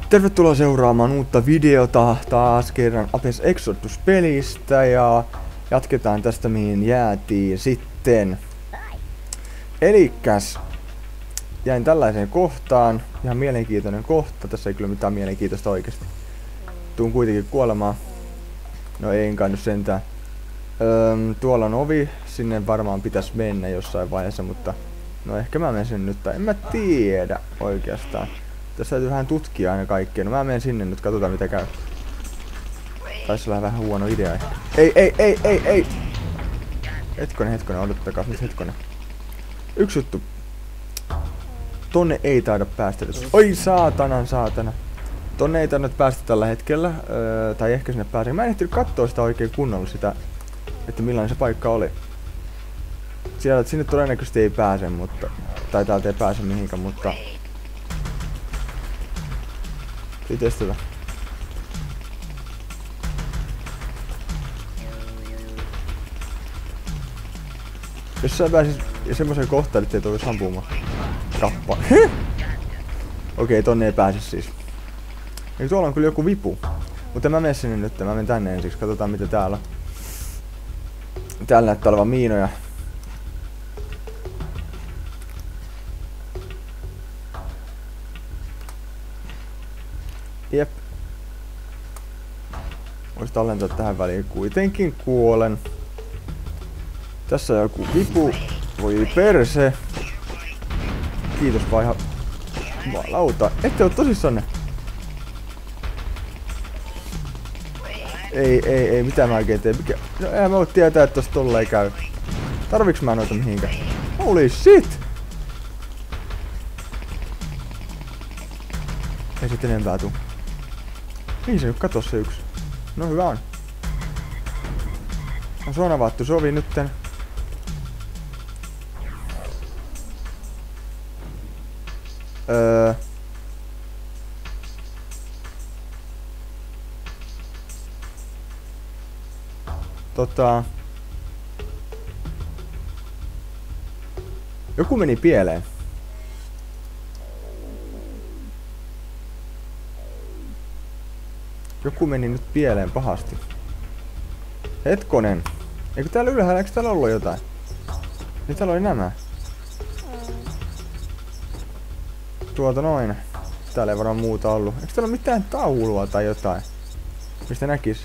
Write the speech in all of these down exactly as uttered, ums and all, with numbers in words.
Tervetuloa seuraamaan uutta videota taas kerran Apex Exodus-pelistä ja jatketaan tästä mihin jäätiin sitten. Elikkäs jäin tällaiseen kohtaan, ihan mielenkiintoinen kohta, tässä ei kyllä mitään mielenkiintoista oikeesti. Tuun kuitenkin kuolemaan. No ei kai nyt sentään. Öö, tuolla on ovi, sinne varmaan pitäisi mennä jossain vaiheessa, mutta no ehkä mä menen sen nyt, tai en mä tiedä oikeastaan. Tässä täytyy vähän tutkia aina kaikkea. No mä menen sinne nyt, katsotaan mitä käy. Taisi olla vähän huono idea ehkä. Ei, ei, ei, ei, ei! Hetkonen, hetkonen, odottakaa nyt hetkonen. Yksi juttu. Tonne ei taida päästä. Oi saatanan saatana. Tonne ei taida päästä tällä hetkellä. Öö, tai ehkä sinne pääsee. Mä en ehtinyt kattoo sitä oikein kunnolla sitä, että millainen se paikka oli. Siellä, sinne todennäköisesti ei pääse, mutta... Tai täältä ei pääse mihinkään, mutta... Ei testata. Jos sä pääsis semmoiseen kohtaan, ettei toi ampumaan. Kappa. Okei, tonne ei pääse siis. Eli tuolla on kyllä joku vipu. Mutta mä menen sinne nyt, mä menen tänne ensiksi, katsotaan mitä täällä on. Täällä näyttää olevan miinoja. Jep. Voisi tallentaa tähän väliin. Kuitenkin kuolen. Tässä on joku vipu. Voi perse. Kiitos vaan ihan... Lauta. Ette oo tosissanne. Ei, ei, ei. Mitä mä oikein teen? Mikä... No eihän mä voi tietää, että tossa tolla ei käy. Tarviks mä noita mihinkään? Holy shit! Ei sit enempää tuu. Ei se nyt kato se yksi. No hyvä on. On suona vaattu sovi nytten. Öö. Tota. Joku meni pieleen. Joku meni nyt pieleen pahasti. Hetkonen. Eikö täällä ylhäällä, eikö täällä ollut jotain? Niin täällä oli nämä. Tuolta noin. Täällä ei varmaan muuta ollut. Eikö täällä ole mitään taulua tai jotain? Mistä näkis?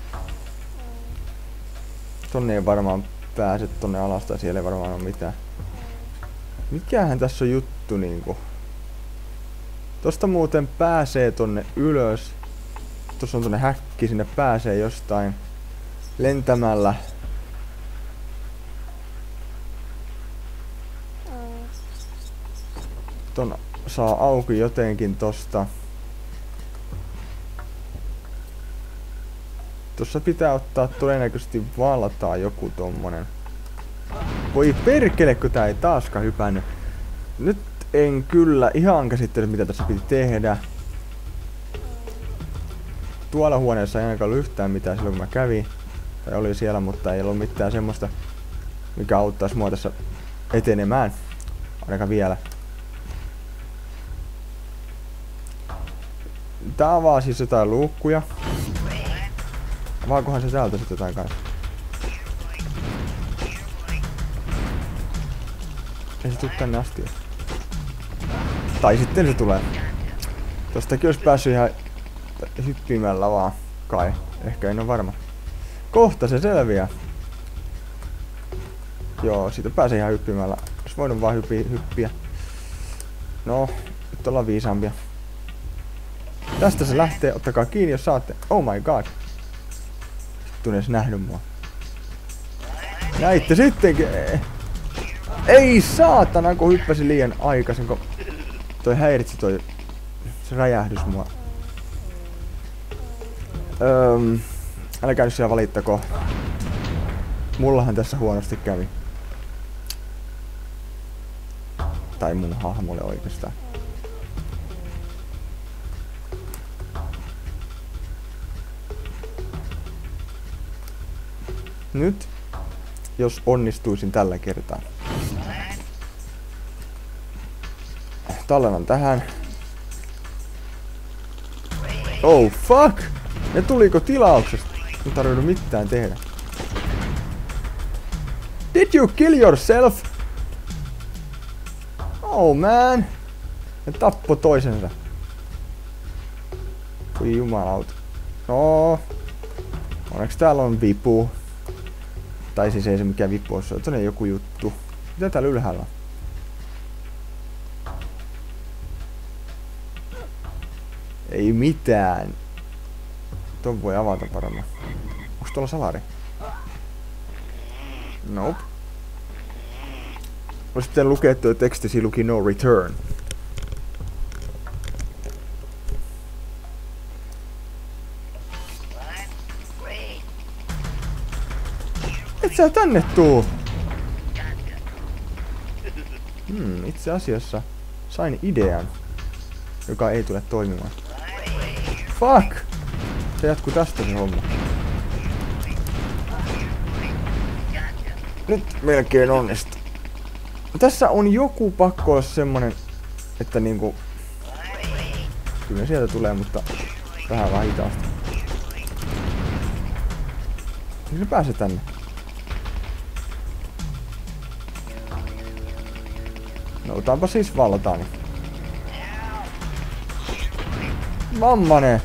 Tonne ei varmaan pääse tonne alas tai siellä ei varmaan ole mitään. Mikähän tässä on juttu niinku? Tosta muuten pääsee tonne ylös. Tuossa on tonne häkki, sinne pääsee jostain lentämällä. Ton saa auki jotenkin tosta. Tossa pitää ottaa todennäköisesti valtaa joku tommonen. Voi perkele, kun tää ei taaskaan hypännyt. Nyt en kyllä ihan käsittänyt mitä tässä piti tehdä. Tuolla huoneessa ei ainakaan ollut yhtään mitään silloin kun mä kävin. Tai oli siellä, mutta ei ollut mitään semmoista, mikä auttaisi mua tässä etenemään. Ainakaan vielä. Tää avaa siis jotain luukkuja. Avaakohan se täältä sitten jotain kanssa? Ei se tuu tänne asti. Tai sitten se tulee. Tostakin olisi päässyt ihan hyppimällä vaan. Kai. Ehkä en oo varma. Kohta se selviää. Joo, siitä pääsee ihan hyppimällä. Olisi voinut vaan hyppi, hyppiä. No, nyt ollaan viisaampia. Tästä se lähtee. Ottakaa kiinni jos saatte. Oh my god. Vittu edes nähnyt mua. Näitte sittenkin. Ei saatana, kun hyppäsi liian aikaisin, kun toi häiritsi toi se räjähdys mua. Öm, älkää nyt siellä valittako. Mullahan tässä huonosti kävi. Tai mun hahmolle oikeastaan. Nyt, jos onnistuisin tällä kertaa. Tallennan tähän. Oh fuck! Ne tuliko tilauksesta? Ei tarvinnut mitään tehdä. Did you kill yourself? Oh man! Ne tappo toisensa. Voi jumalauta. No. Onneksi täällä on vipu. Tai siis ei se mikään vipu ole, se on tonne joku juttu. Mitä täällä ylhäällä on? Ei mitään. Ton voi avata varmaan. Onks tuolla salari? Nope. Mä sitten lukee tuo teksti, siinä luki no return. Et sä tänne tuu! Hmm, itse asiassa sain idean, joka ei tule toimimaan. Fuck! Se jatkuu tästä se homma. Nyt melkein onnistuu. Tässä on joku pakko olla semmonen, että niinku... Kyllä sieltä tulee, mutta vähän vaan hitaasti. Niin se pääsee tänne. No otanpa siis valtaani. Mammane!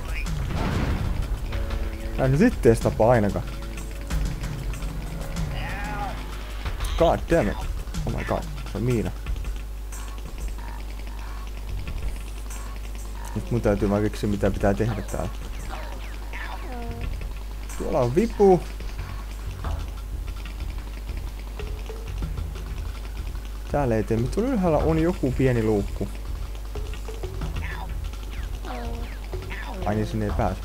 Mä en nyt ittees tapaa ainakaan. God damn it. Oh my god, se on miina. Nyt mun täytyy vaan keksiä mitä pitää tehdä täällä. Tuolla on vipu. Täällä ei tee, mutta tuolla ylhäällä on joku pieni luukku. Ai niin, sinne ei pääse.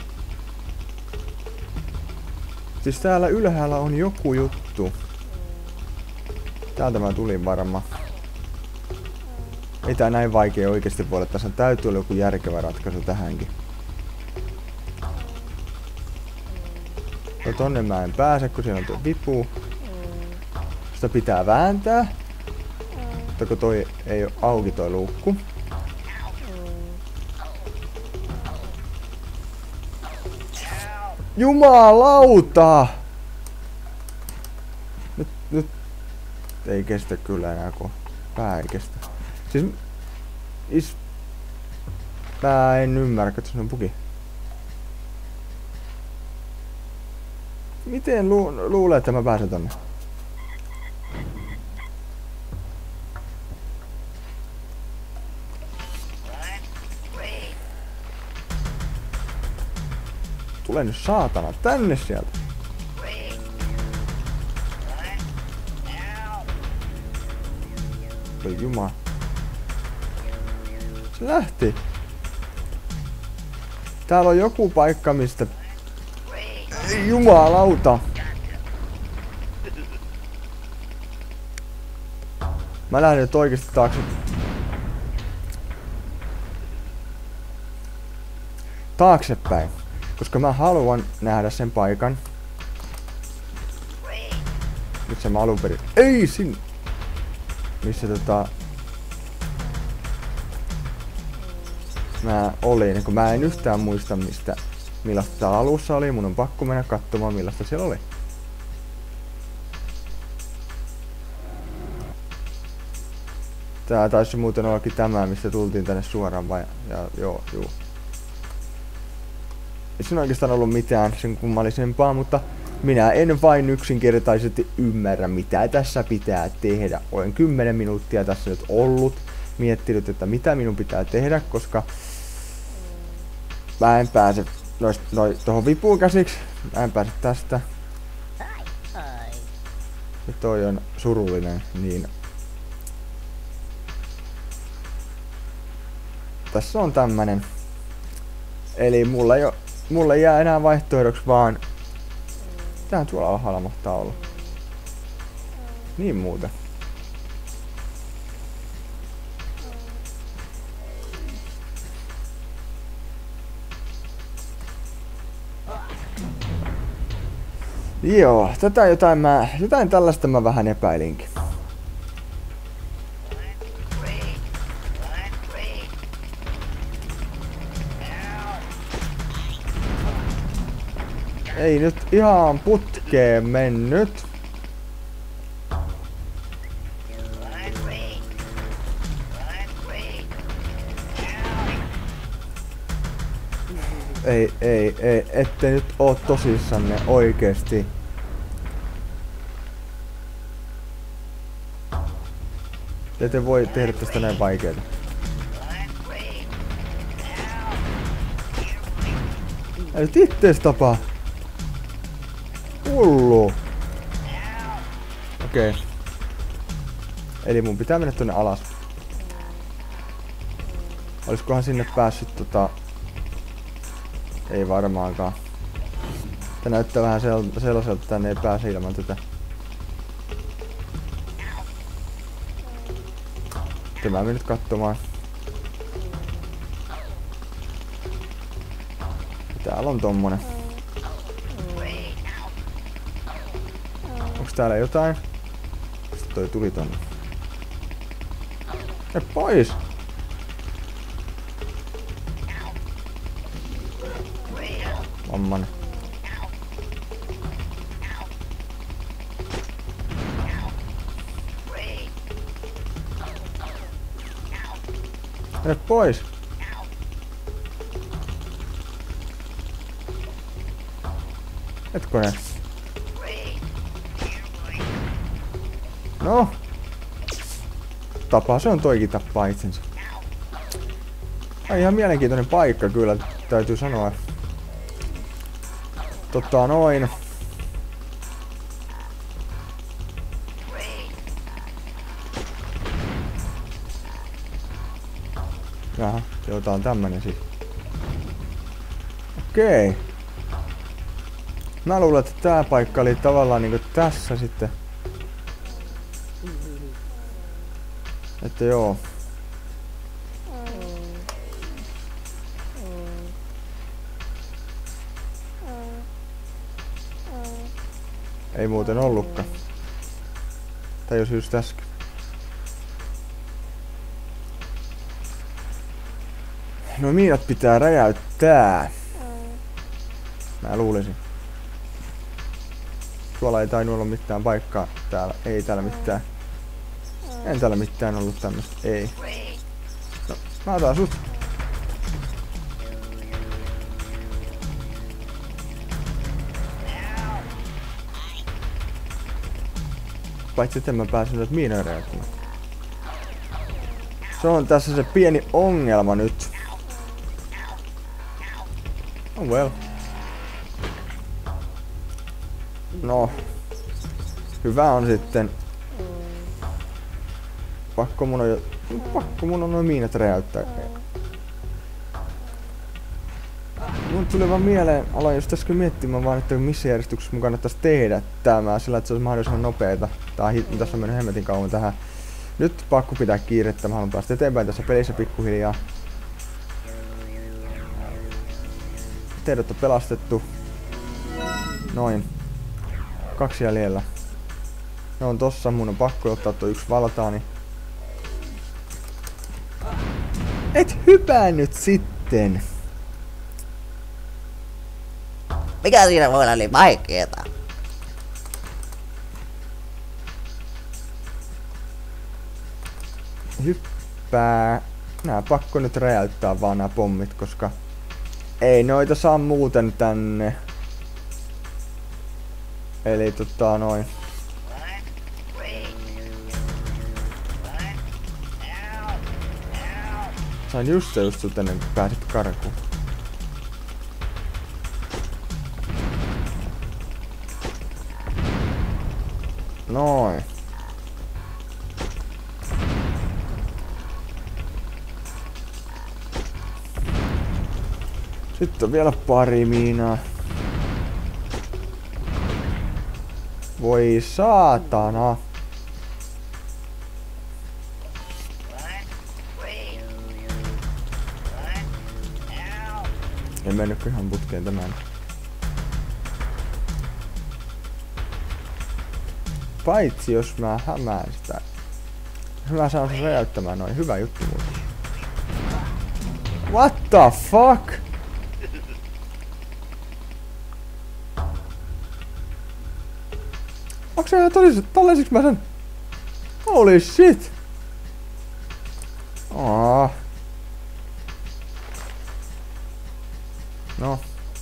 Siis täällä ylhäällä on joku juttu. Täältä mä tulin varmaan. Ei tää näin vaikea oikeesti voi olla. Tässä täytyy olla joku järkevä ratkaisu tähänkin. No tonne mä en pääse, kun siellä on tuo vipu. Sitä pitää vääntää. Mutta kun toi ei oo auki toi luukku. Jumalauta! Nyt, nyt ei kestä kyllä enää, kun pää ei kestä. Siis... Is... Mä en ymmärrä, että se on bugi. Miten lu luulee, että mä pääsen tonne? Tule nyt saatana tänne sieltä. Voi jumala. Se lähti. Täällä on joku paikka mistä... Ei jumalauta. Mä lähden nyt oikeesti taakse. Taaksepäin. Koska mä haluan nähdä sen paikan. Nyt se mä alun perin... Ei sinne! Missä tota... Mä olin, kun mä en yhtään muista mistä... Millaista täällä alussa oli, mun on pakko mennä katsomaan millaista siellä oli. Tää taisi muuten ollakin tämä, mistä tultiin tänne suoraan vai... Ja, joo, juu. Ei siinä oikeastaan ollut mitään sen kummallisempaa, mutta minä en vain yksinkertaisesti ymmärrä mitä tässä pitää tehdä. Olen kymmenen minuuttia tässä nyt ollut, miettinyt, että mitä minun pitää tehdä, koska mä en pääse noist, noi, tohon vipuun käsiksi. Mä en pääse tästä. Ja toi on surullinen, niin tässä on tämmönen. Eli mulla ei oo Mulle ei jää enää vaihtoehdoksi vaan... Mitähän tuolla alhaalla mahtaa olla? Niin muuten. Joo, tätä jotain mä... Jotain tällaista mä vähän epäilinkin. Ei nyt ihan putkeen mennyt. Ei, ei, ei, ette nyt oo tosissanne oikeesti. Te ette voi tehdä tästä näin vaikeeta. Ei nyt ittees tapaa. Hullu. Okei. Okay. Eli mun pitää mennä tonne alas. Olisikohan sinne päässyt tota... Ei varmaankaan. Tää näyttää vähän sel sellaiselta, että tänne ei pääse ilman tätä. Tämä menen nyt katsomaan. Täällä on tommonen. Onks täällä jotain? Mistä toi tuli tonne? Ei pois! Mamman. Mene pois! Hetkonen. No! Tapaa, se on toikin tappaa itsensä. Ai ihan mielenkiintoinen paikka kyllä, täytyy sanoa. Tota noin. Jaha, jota on tämmönen sit. Okei. Mä luulen, että tää paikka oli tavallaan niinku tässä sitten. Että joo. Ei muuten ollutkaan. Tai jos just äsken. No miinat pitää räjäyttää. Mä luulisin. Tuolla ei tainnut olla mitään paikkaa. Täällä ei täällä mitään. En täällä mitään ollut tämmöstä. Ei. No, mä otan sut. Paitsi että mä pääsen nyt miinoja räjäyttämään. Se on tässä se pieni ongelma nyt. Oh well. No. Hyvä on sitten. Pakko mun on jo... Pakko mun on noin miinat räjäyttää. Mun tuli vaan mieleen, aloin just äsken miettimään vaan, että missä järjestyksessä mun kannattaisi tehdä tämä, sillä että se olisi mahdollisimman nopeeta. Tää hit, tässä on mennyt hemmetin kauan tähän. Nyt pakko pitää kiirettä, mä haluan päästä eteenpäin tässä pelissä pikkuhiljaa. Teidät on pelastettu. Noin. Kaksi jäljellä. Ne on tossa, mun on pakko ottaa tuo yksi valtaani. Et hypännyt sitten! Mikä siinä voi olla niin vaikeeta? Hyppää. Nää pakko nyt räjäyttää vaan nää pommit, koska ei noita saa muuten tänne. Eli tota noin. Sain just se just sut ennen kuin pääsit karkuun. Noin. Sitten on vielä pari miinaa. Voi saatana. Ei mennyt ihan putkeen tämän. Paitsi jos mä hämään sitä. Mä saan sen räjäyttämään noin. Hyvä juttu muuten. What the fuck? Onko se ihan tosi tällaisiksi mä sen? Holy shit! Aa. No.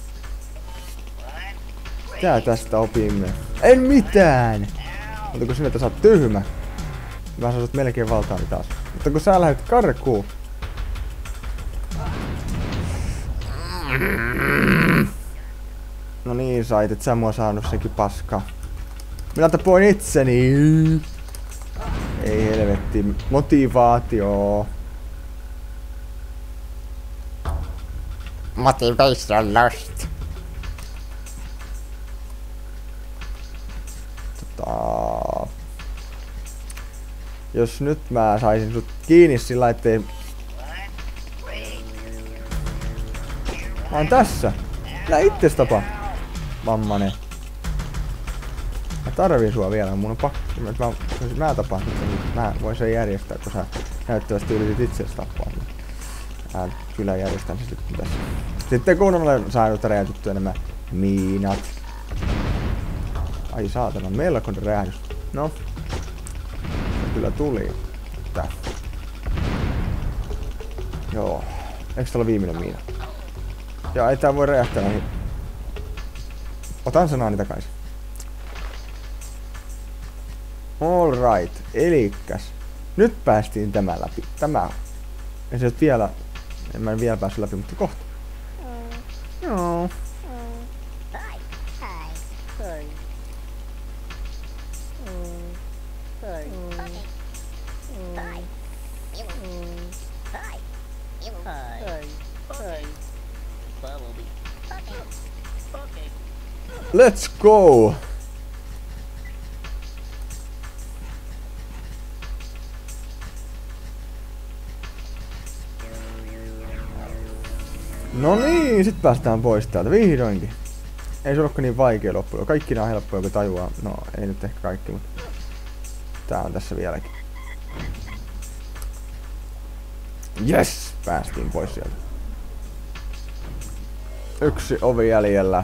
Tää tästä opimme. En mitään! Mutta kun sinne, että sä oot tyhmä. Mä sä sut melkein valtaani taas. Mutta kun sä lähdet karkuun. No niin sait, et sä mua saanut senkin paskaa. Minä tapoin itseni. Ei helvetti. Motivaatio. Motivation lost. Tota... Jos nyt mä saisin sut kiinni sillä ettei... Mä oon tässä. Nää itses tapa. Mammanen. Mä tarviin sua vielä, mun on pakko. Mä, mä, mä tapaan sitten, mä voin sen järjestää, kun sä näyttävästi yritit itseäsi tappaa. Mä kyllä järjestän se sitten tässä. Sitten kun olen saanut räjäytettyä nämä miinat. Ai saatana, melkoinen räjähdys. No. Se kyllä tuli. Tää. Joo. Eiks täällä viimeinen miina? Joo, ei tää voi räjähtää näihin. Otan sanani takaisin. Alright, elikäs. Nyt päästiin tämä läpi. Tämä. Ja se vielä... En mä vielä päässyt läpi, mutta kohta. Joo. Let's go! No niin, sit päästään pois täältä vihdoinkin. Ei se olekaan niin vaikea loppujen. Kaikki nää on helppoja, kun tajuaa. No, ei nyt ehkä kaikki, mutta tää on tässä vieläkin. Yes! Päästiin pois sieltä. Yksi ovi jäljellä.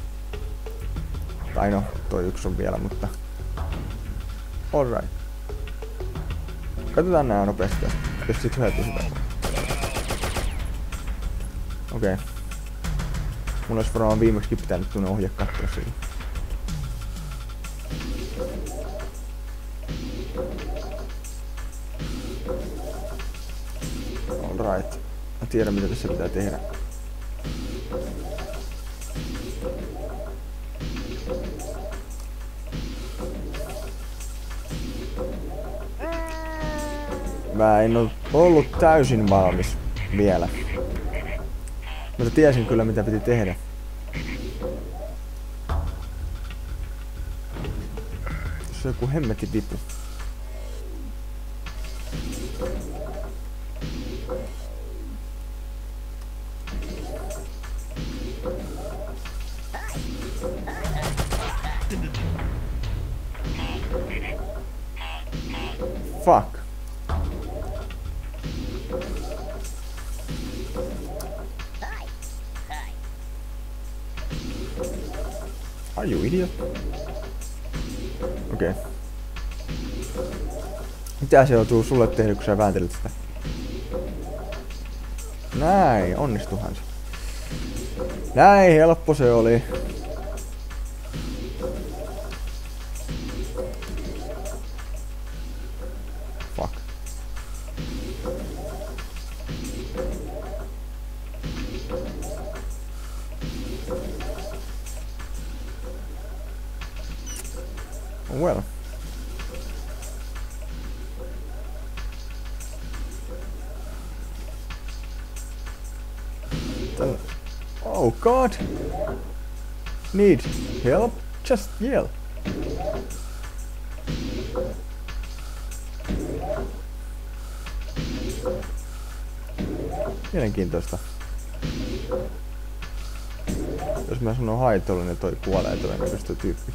Tai no, toi yksi on vielä, mutta... Alright. Katsotaan nää nopeasti, jos sit hyötyy sitä. Okei. Okay. Mun olisi varmaan viimeksikin pitänyt tuonne ohje katsoa sille. Alright. Mä tiedän mitä tässä pitää tehdä. Mä en oo ollut täysin valmis vielä. Mutta tiesin kyllä mitä piti tehdä. Tässä on joku hemmetti dipu. Fuck. Are you idiot? Okei. Okay. Mitä se joutuu sulle tehdä, kun sä vääntelet sitä? Näin, onnistuhan se. Näin helppo se oli. Fuck. Well. Then, oh god! Need help? Just yell. Mielenkiintoista. Jos mä sanon haitolle, niin toi kuolee todennäköisesti tyyppi.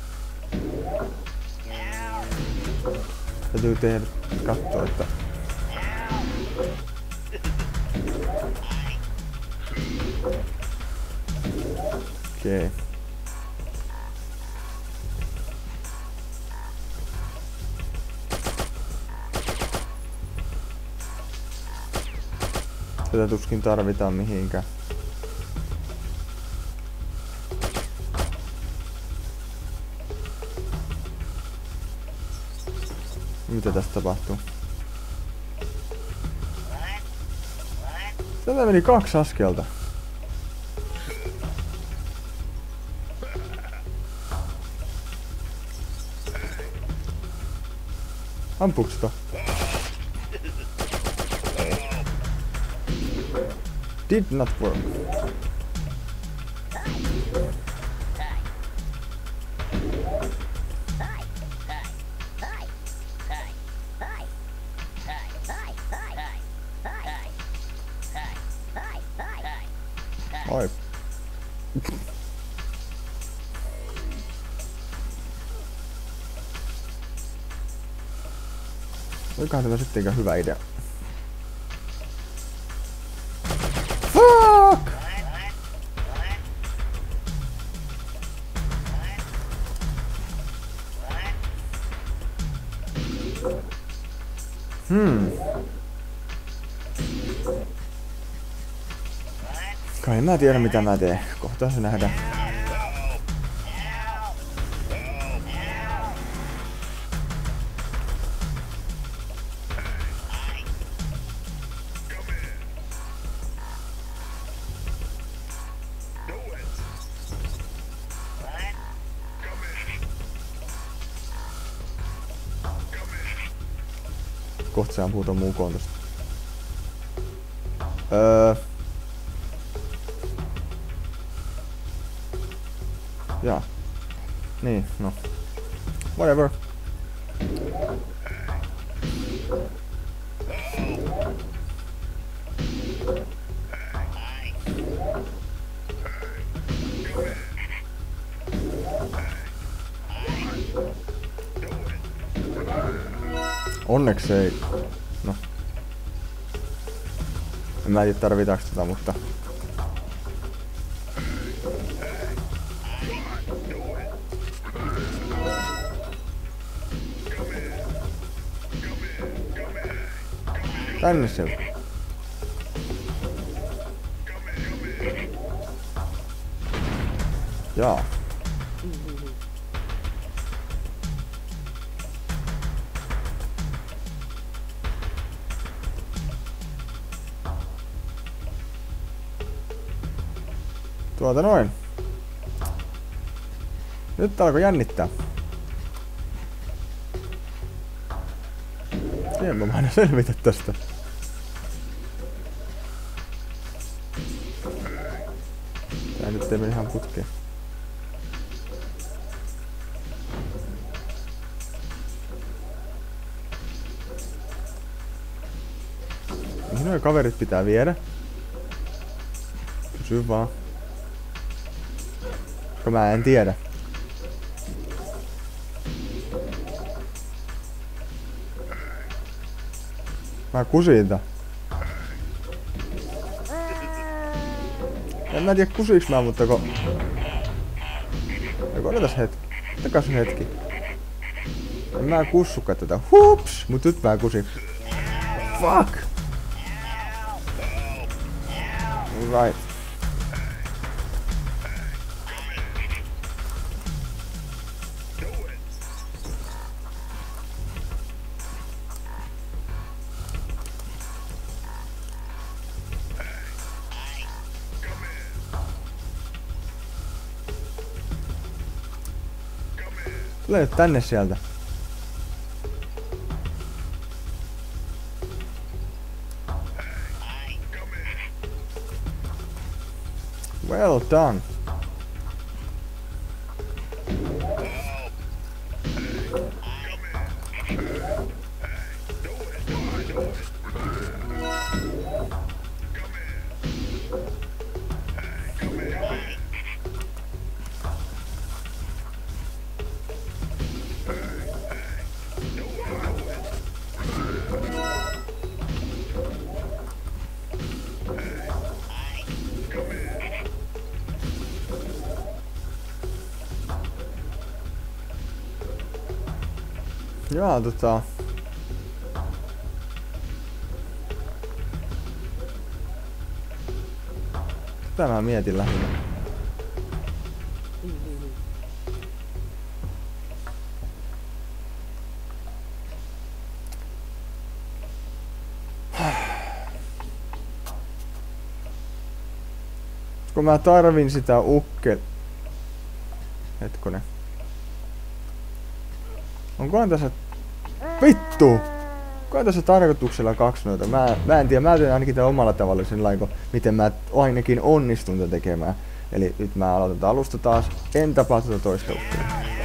Täytyy tehdä katsoa, että... Okei. Okay. Tätä tuskin tarvitaan mihinkään. Mitä tästä tapahtuu? Tätä meni kaksi askelta. Ampuuko sitä? Did not work. Oi. Olikohan tämä sittenkään hyvä idea? Fuck! Hmm. Kai mä tiedän mitä mä teen. Kohta se nähdään. Kohta se ampuu ton mukoon tosta. Öö... Jaa. Niin, no. Whatever. Onneksi ei. No. En mä tiedä tarvitaanko tätä, mutta... Tänne se. Jaa. Tuota noin. Nyt alkoi jännittää. En mä aina selvitä tästä. Tää nyt ei mene ihan putkeen. Mihin noi kaverit pitää viedä? Kysy vaan. Koska mä en tiedä. Mä kusin tää. En mä tiedä kusiks mä, mutta ko... Eiku odotas hetki. Takas hetki. En mä kussukaan tätä. Hups! Mut nyt mä kusin. Fuck! Right. Tule nyt tänne sieltä. Well done. Jaa, tota... Sitä mä mietin lähinnä. Kun mä tarvin sitä ukke... Hetkonen. Onkohan tässä... Vittu! Onkohan tässä tarkoituksella kaksi noita? Mä, mä en tiedä, mä teen ainakin tämän omalla tavalla sen laiko, miten mä ainakin onnistun tätä tekemään. Eli nyt mä aloitan alusta taas. En tapaa tätä toista ukkeja.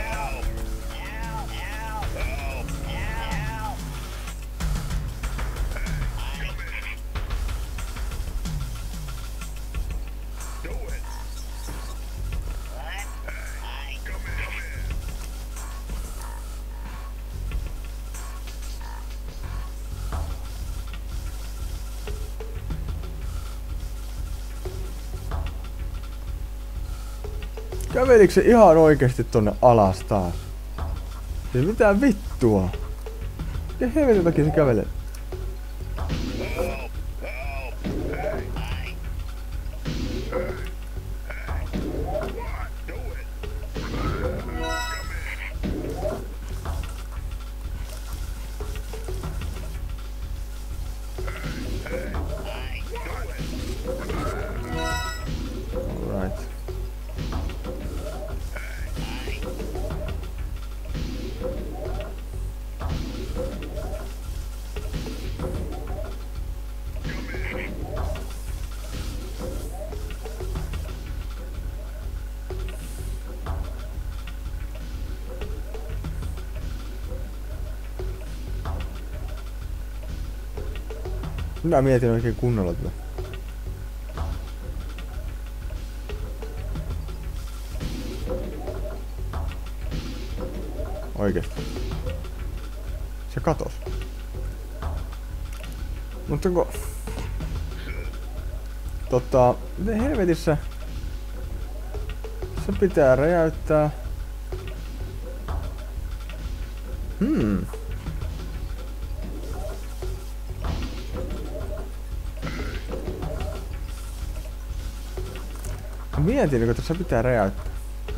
Kävelikö se ihan oikeesti tonne alas taas? Ei mitään vittua. Mikä helvetin takia se kävelee? Alright. Minä mietin oikein kunnolla tätä. Oikeesti. Se katos. Mutta kun... Tota... Miten helvetissä... Se pitää räjäyttää... Hmm... Mietin, kun tässä pitää räjäyttää.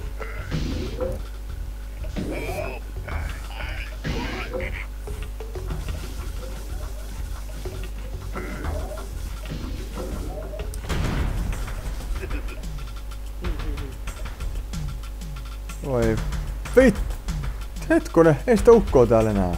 Oi vit... Hetkonen, ei sitä ukkoa täällä enää.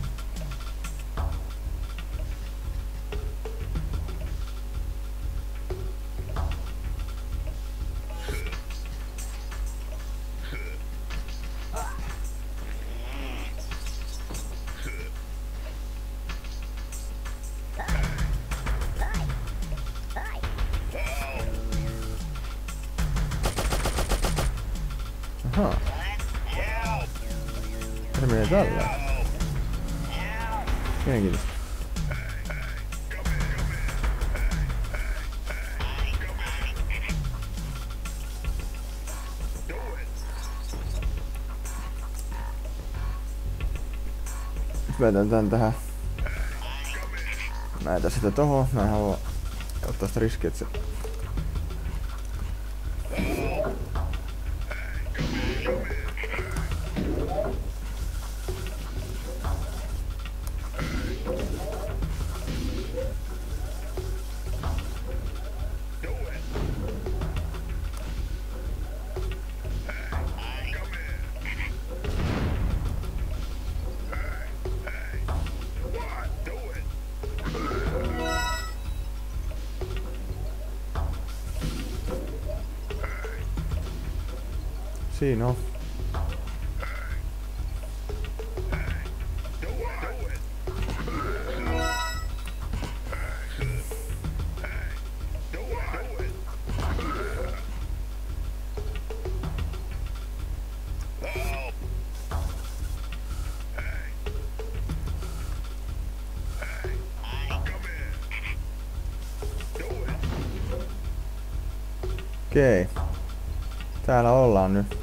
Ahaa. Se menee tällä. Mielenkiintoista. Nyt vedän tän tähän. Mä jätän sitä tohon. Mä en halua ottaa sitä riskiä, että se... Siinä on. Okei. Täällä ollaan nyt.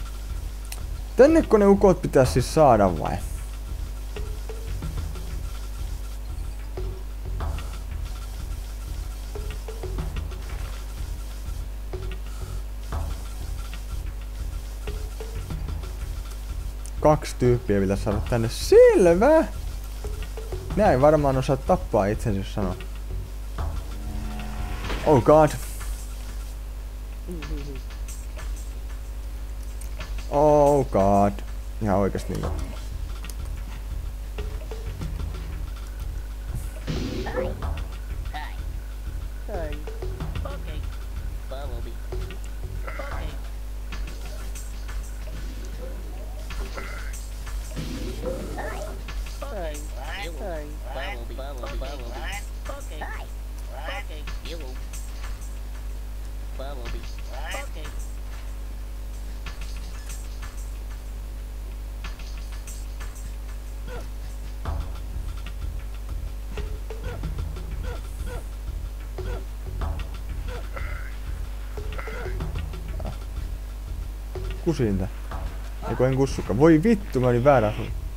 Tänne kun ne ukot pitäis siis saada vai? kaksi tyyppiä pitäisi saada tänne. Selvä! Näin varmaan osaa tappaa itsensä, jos sanoo. Oh god. Oh god. Ihan oikeesti niinku. Kusinta. Eiku en kussukaan. Voi vittu, mä olin väärä.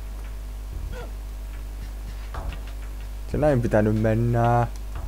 Se näin pitää nyt mennä.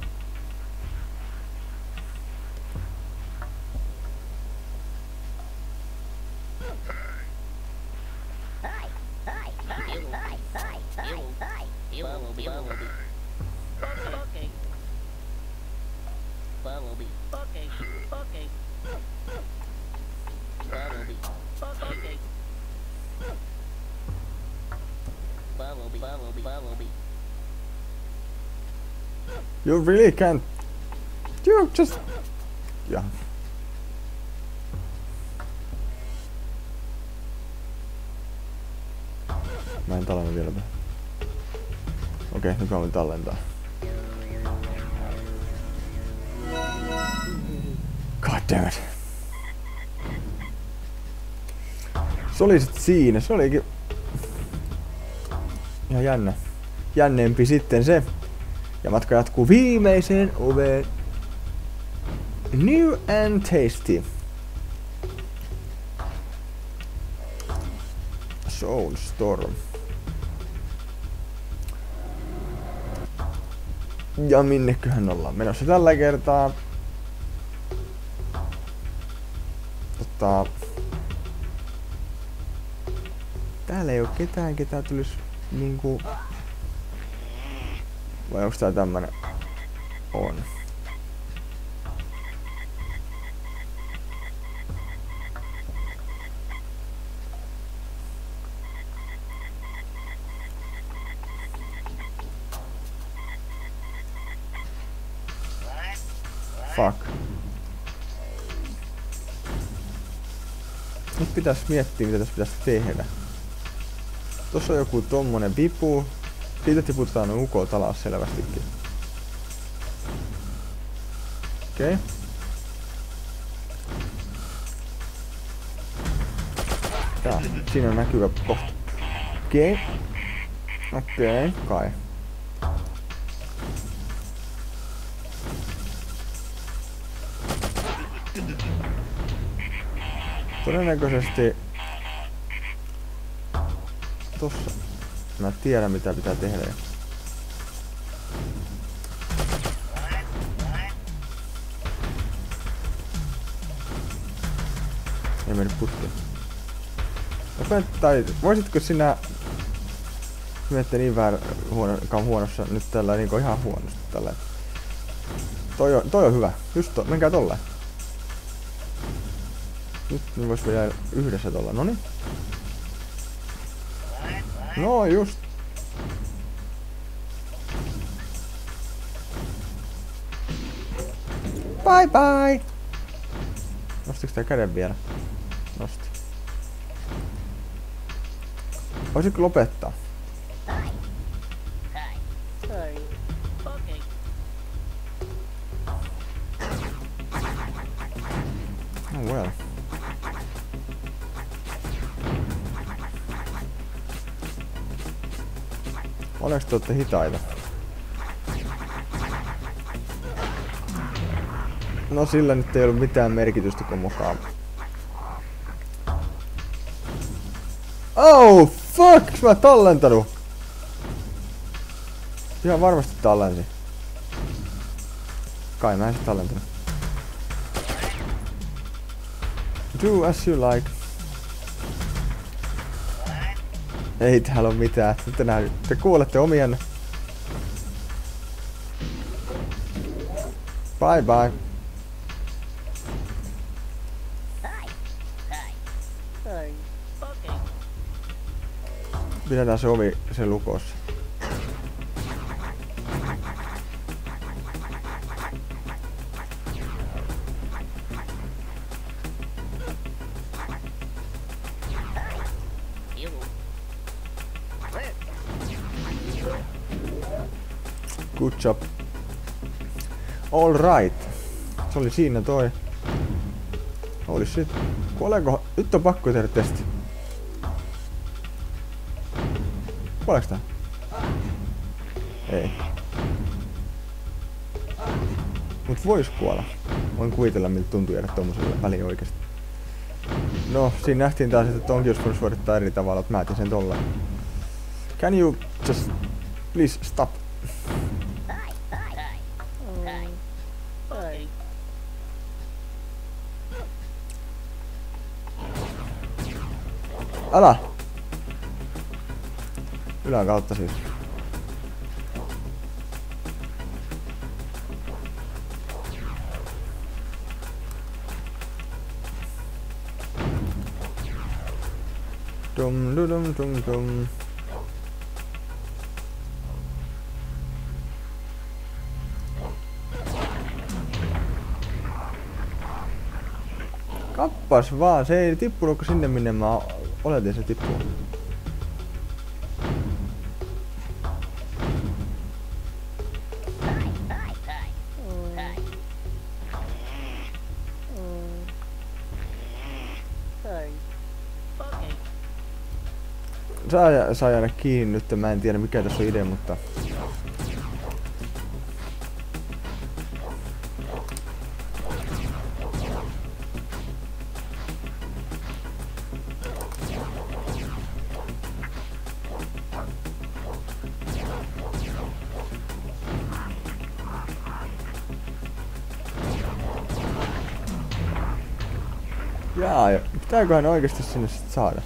You really can't. You just. Yeah. Mä en tallenna vielä. Okei, okay, nyt mä voin tallentaa. God damn it. Se oli sit siinä, se olikin ihan jännä. Jännempi sitten se. Ja matka jatkuu viimeiseen oveen. New and tasty. Soulstorm. Ja minneköhän ollaan menossa tällä kertaa? Tota... Täällä ei oo ketään, ketään tulis niinku... Vai onks tää tämmönen? On. Fuck. Nyt pitäis miettiä, mitä tässä pitäis tehdä. Tossa on joku tommonen vipu. Siitä tiputetaan ukot alas selvästikin. Okei. Okay. Tää, siinä on näkyvä kohta. Okei. Okay. Okei, okay, kai. Todennäköisesti tossa. Mä tiedän mitä pitää tehdä. Ei mennyt putkeen. Tai voisitko sinä miettiä niin vähän huono, huonossa nyt tällä niin ihan huonosti tällä. Toi on, toi on hyvä. Just to, menkää tolleen. Nyt me vois vielä yhdessä tolla. Noniin. No just. Bye bye. Nostiks tää käden vielä? Nosti. Voisitko lopettaa? Oh well. Onneksi te ootte hitaita. No sillä nyt ei ollut mitään merkitystä kun mukaan. Oh fuck! Onks mä tallentanut? Ihan varmasti tallensin. Kai mä en sit tallentanut. Do as you like. Ei täällä oo mitään. Te, nää, te kuulette omien. Bye bye. Pidetään se ovi se lukossa. Good job. All right. Se oli siinä toi. Holy shit. Kuoleeko? Nyt on pakko tehdä testi. Kuoleeks tää? Ei. Mut vois kuolla. Voin kuvitella miltä tuntuu jäädä tommoselle väliin oikeesti. No, siinä nähtiin taas, että tonkin jos voisi suorittaa eri tavalla, että mä etin sen tollaan. Can you just please stop? Älä! Ylän kautta siis. Dum dum dum dum dum. Kappas vaan, se ei tippunutko sinne minne mä oletin se tippuu. Saa, saa jäädä kiinni nyt, mä en tiedä mikä tässä on idea, mutta... Jaa, pitääköhän oikeesti sinne sit saada?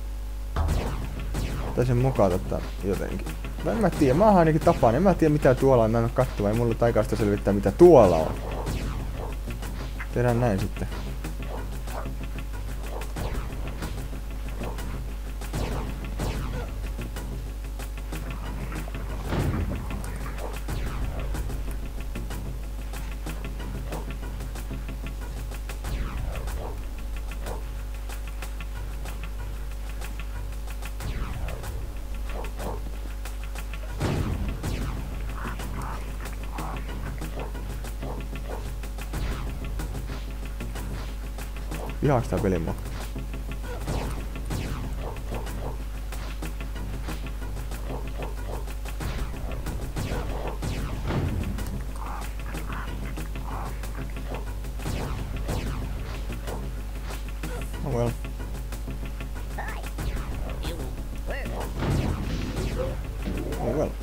Tai sen mukaan ottaa jotenkin. En mä tiedä, mä oon ainakin tapaan, en mä tiedä mitä tuolla on, mä en oo kattova, ei mulla taikaista selvittää mitä tuolla on. Tehdään näin sitten. Vihaaks tää pelin mua? Oh well. Oh well.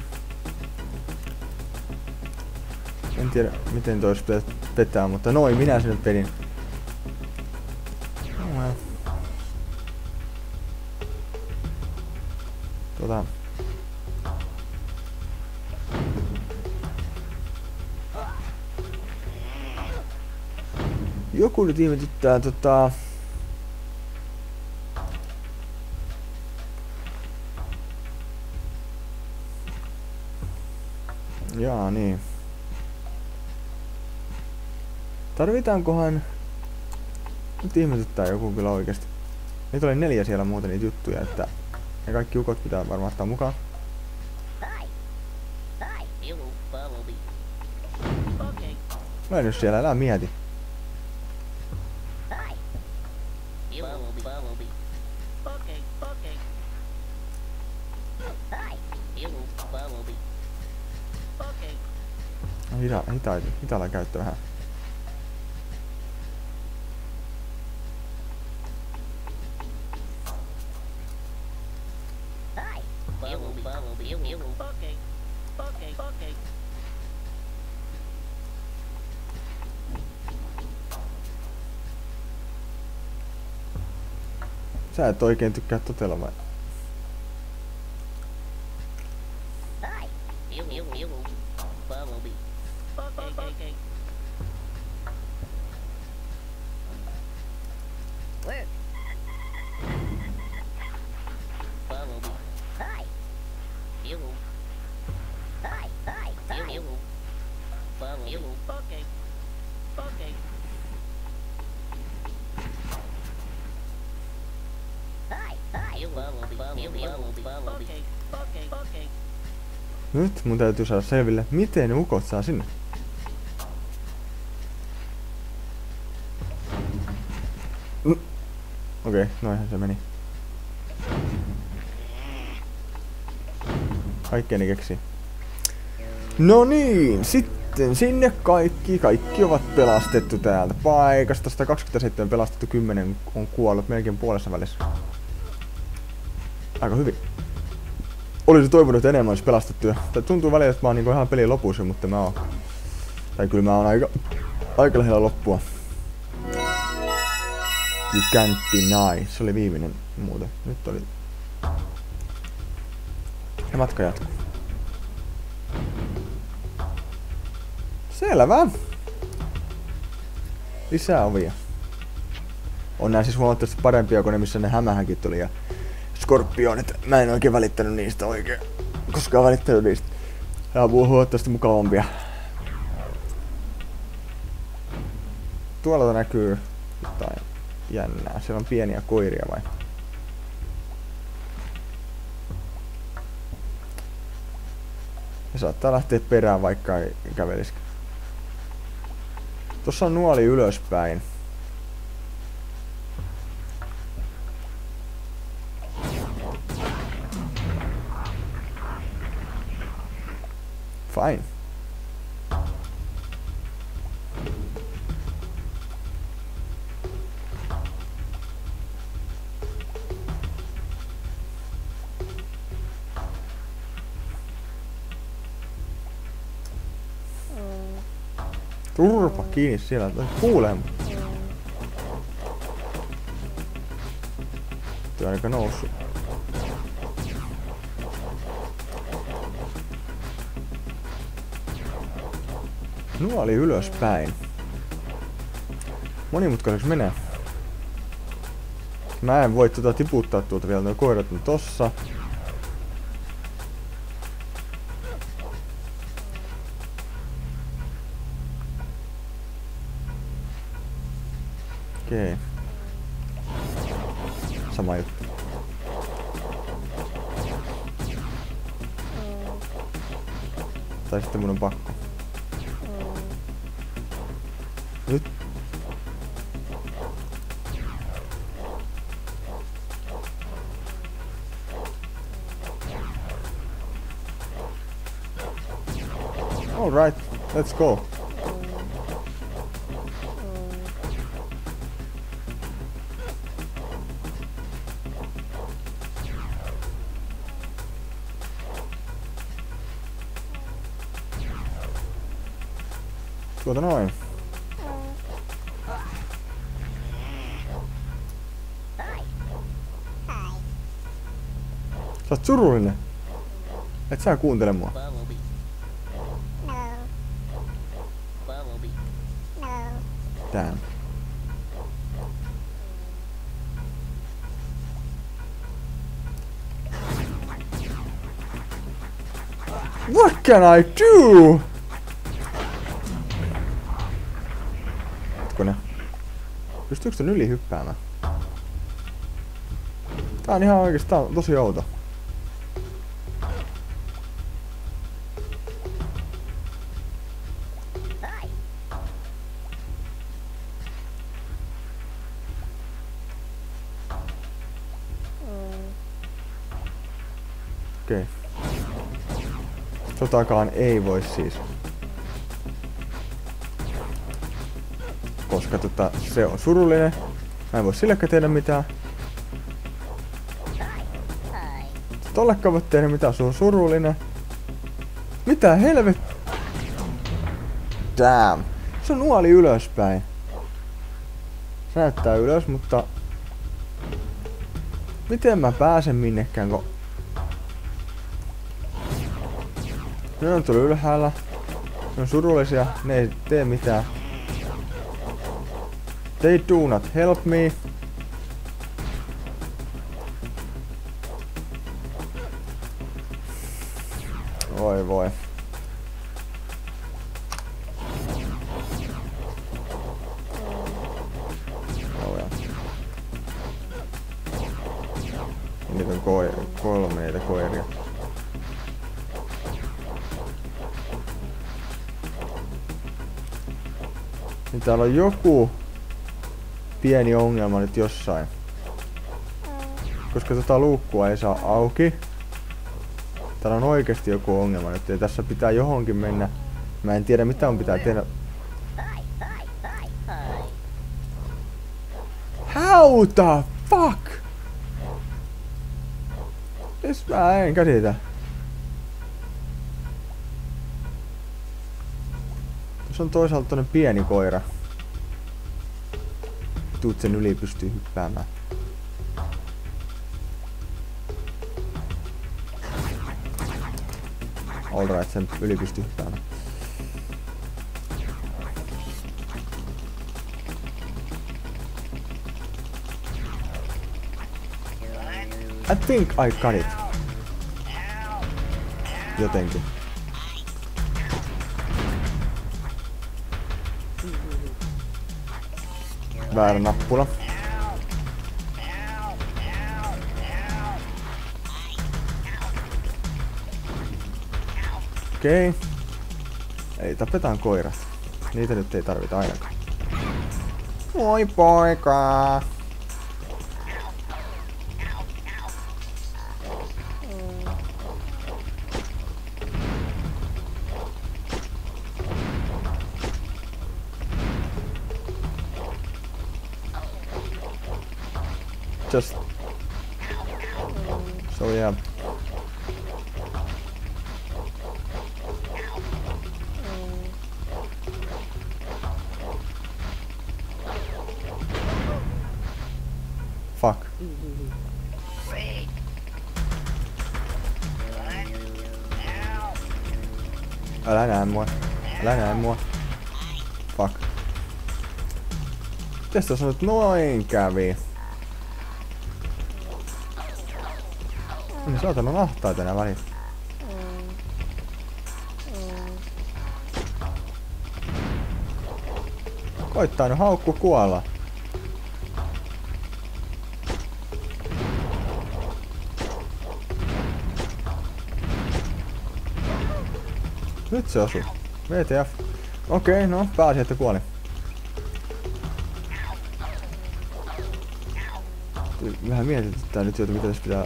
En tiedä miten tois petää, mutta noin minä sen pelin. Tota... Joku nyt ihmetyttää tota... Jaa niin. Tarvitaankohan... Nyt ihmetyttää joku kyllä oikeesti. Nyt oli neljä siellä muuten niitä juttuja, että... Ja kaikki ukot pitää varmaan ottaa mukaan. Mä en nyt siellä, älä mieti. No, hita, hita, hitaalla käyttö vähän. Sä et oikein tykkää totella vai? Nyt mun täytyy saada selville, miten ukot saa sinne. Mm. Okei, okay, noihän se meni. Kaikkea ne keksii. No niin, sitten sinne kaikki. Kaikki ovat pelastettu täältä paikasta. sata kaksikymmentäseitsemän pelastettu, kymmenen on kuollut melkein puolessa välissä. Aika hyvin. Olisin toivonut, että enemmän olisi pelastettu. Tää tuntuu välillä, että mä oon niinku ihan pelin lopussa, mutta mä oon... Tai kyllä mä oon aika... Aika lähellä loppua. You can't deny. Se oli viimeinen muuten. Nyt oli... Ja matka jatkuu. Selvä. Lisää ovia. On nää siis huomattavasti parempia kuin ne, missä ne hämähäkit tuli ja skorpionit. Mä en oikein välittänyt niistä oikein. Koskaan välittänyt niistä. Tää on huomattavasti mukavampia. Tuolla näkyy jotain jännää. Siellä on pieniä koiria vai? Ja saattaa lähteä perään, vaikka ei kävelisikään. Tossa on nuoli ylöspäin. Fine. Turpa kiinni siellä, kuulee. Tuo on aika noussut. Nuoli ylöspäin. Monimutkaiseksi menee. Mä en voi tuota tiputtaa tuolta vielä, nuo koirat on tossa. Okei. Sama juttu. Tai sitten mun on pakko. Nyt. All right, let's go. Tuota noin. Sä oot surullinen. Et sä kuuntele mua. Damn. What can I do? Hetkone. Pystyykö tän yli hyppäämään? Tää on ihan oikeesti, tää on tosi outo. Okei. Totakaan ei voi siis. Koska tota, se on surullinen. Mä en voi sillekään tehdä mitään. Tollekaan voi tehdä mitään, se on surullinen. Mitä helvet? Damn. Se on nuoli ylöspäin. Se näyttää ylös, mutta... Miten mä pääsen minnekään, kun... Ne on tullut ylhäällä. Ne on surullisia. Ne ei tee mitään. They do not help me. Voi voi. Oh, ja. Niitä on koi- kolme niitä koiria. Niin täällä on joku pieni ongelma nyt jossain. Koska tota luukkua ei saa auki. Täällä on oikeesti joku ongelma nyt ja tässä pitää johonkin mennä. Mä en tiedä mitä on pitää tehdä. How the fuck? Siis mä en käsitä. Tuossa on toisaalta toinen pieni koira. Tuut sen yli pystyy hyppäämään. Alright, sen yli pystyy hyppäämään. I think I got it. Jotenkin. Väärä nappula. Okei. Okay. Eli tapetaan koirat. Niitä nyt ei tarvita ainakaan. Moi poika! Just so yeah. Fuck. Älä näe mua. Älä näe mua. Fuck. Mites tuossa nyt noin kävi? Niin saatan on ahtaa tänään väliin. Koittaa nyt haukku kuolla. Nyt se osui. V T F. Okei, okay, no pääsi, että kuoli. Vähän mietityttää nyt joita, mitä tässä pitää...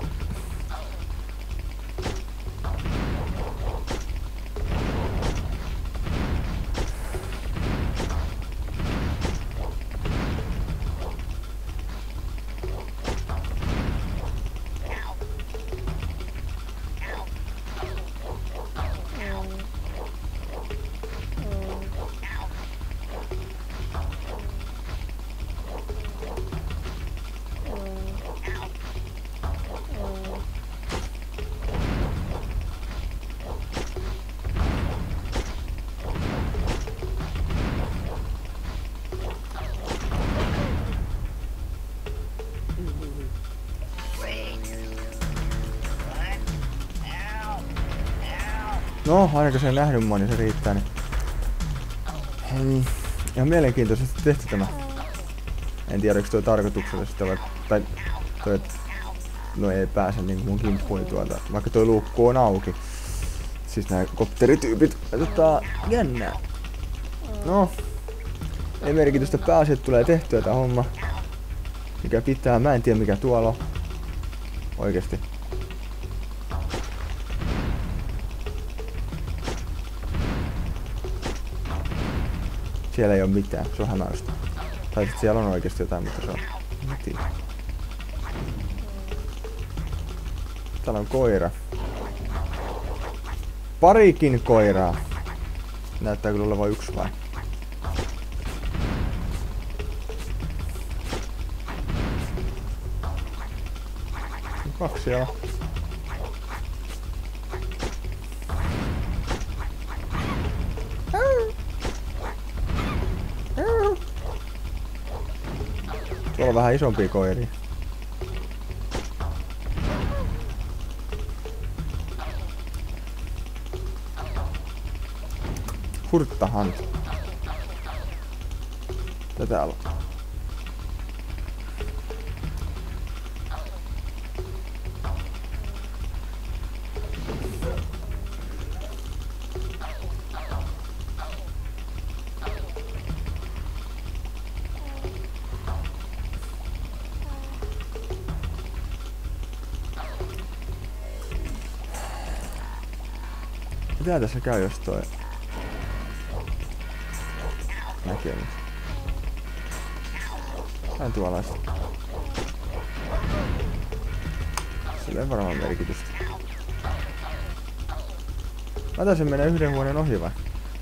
No, ainakaan se ei nähnyt mua, niin se riittää. Niin. Hmm. Ihan mielenkiintoisesti tehty tämä. En tiedä, onko toi tarkoituksellista vai... Tai... Toi, no ei pääse niinku mun kimppuuni tuolta, vaikka toi luukku on auki. Siis nää kopterityypit. Tota, jännää. No. Ei merkitystä, pääasi, että tulee tehtyä tää homma. Mikä pitää, mä en tiedä mikä tuolla on. Oikeesti. Siellä ei oo mitään, se on hämäystä. Tai sit siellä on oikeesti jotain, mutta se on... En tiedä. Täällä on koira. Parikin koiraa. Näyttää kyllä olevan yksi vai? Kaksi siellä. Tuolla on vähän isompia koiria. Hurttahan. Mitä täällä on? Mitä tässä käy, jos toi näkee nyt? Tää tuolla sitten. Sillä ei varmaan merkitystä. Mä taisin mennä yhden huoneen ohi vai?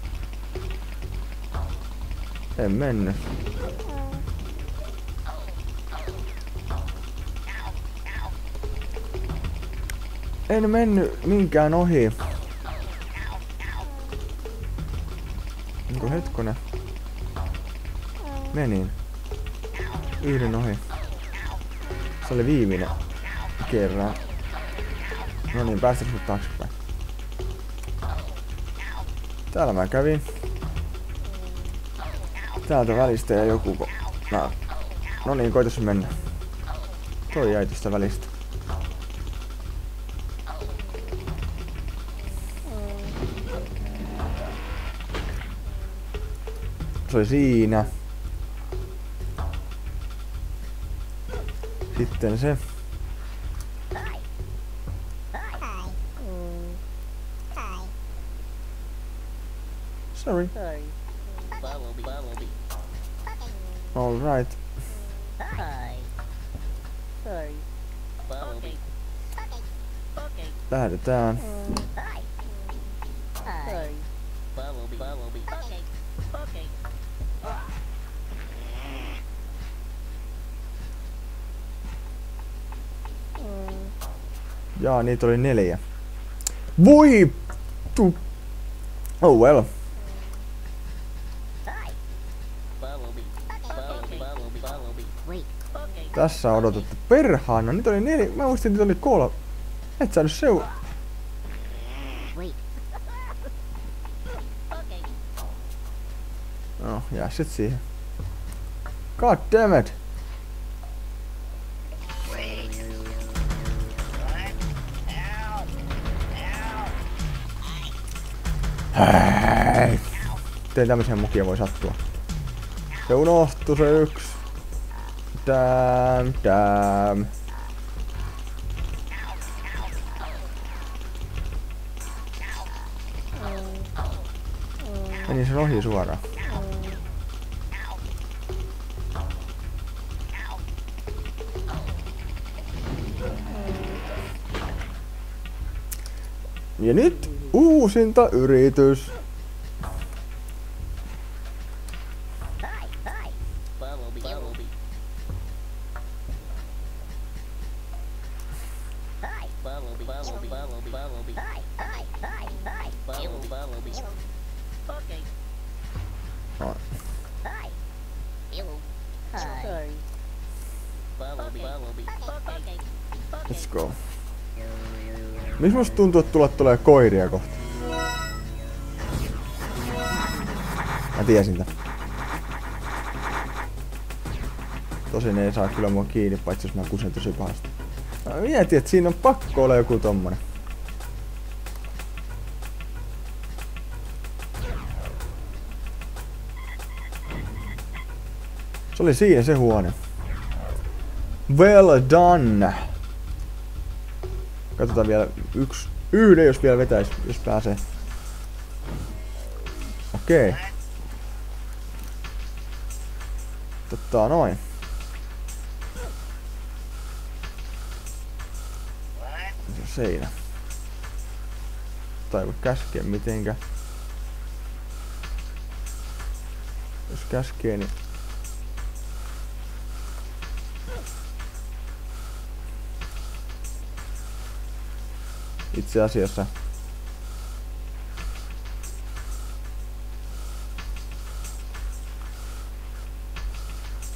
En mennyt. En mennyt minkään ohi. Onko hetkonen? Menin. Yhden ohi. Se oli viimeinen kerran. No niin, päästäis mut taaksepäin. Täällä mä kävin. Täältä välistä ja joku... No, no niin, koitas mennä. Toi jäi tästä välistä. Se oli siinä. Sitten se. Sorry. All right. Lähdetään. Jaa, niitä oli neljä. Voi! Tu. Oh well. Tässä on odotettu perhaana. Niitä oli neljä. Mä muistin, että niitä oli kolme. Et sä nyt seu... No, jää sit siihen. God damn it! Hei! Miten tämmöisiä mukia voi sattua? Se unohtui se yksi. Damn, damn. Meni sen ohi suoraan. Ja nyt uusinta yritys. No. Let's go. Missä musta tuntuu, että tulla tulee koiria kohta? Mä tiesin tän. Tosin ei saa kyllä mua kiinni, paitsi jos mä kusen tosi pahasti. Mä mietin, että siinä on pakko olla joku tommonen. Se oli siinä se huone. Well done! Katsotaan vielä yksi, yhden, jos vielä vetäis, jos pääsee. Okei. Okay. Totta noin. Se on seinä. Tai ei voi käskeä mitenkä. Jos käskee, niin... Itse asiassa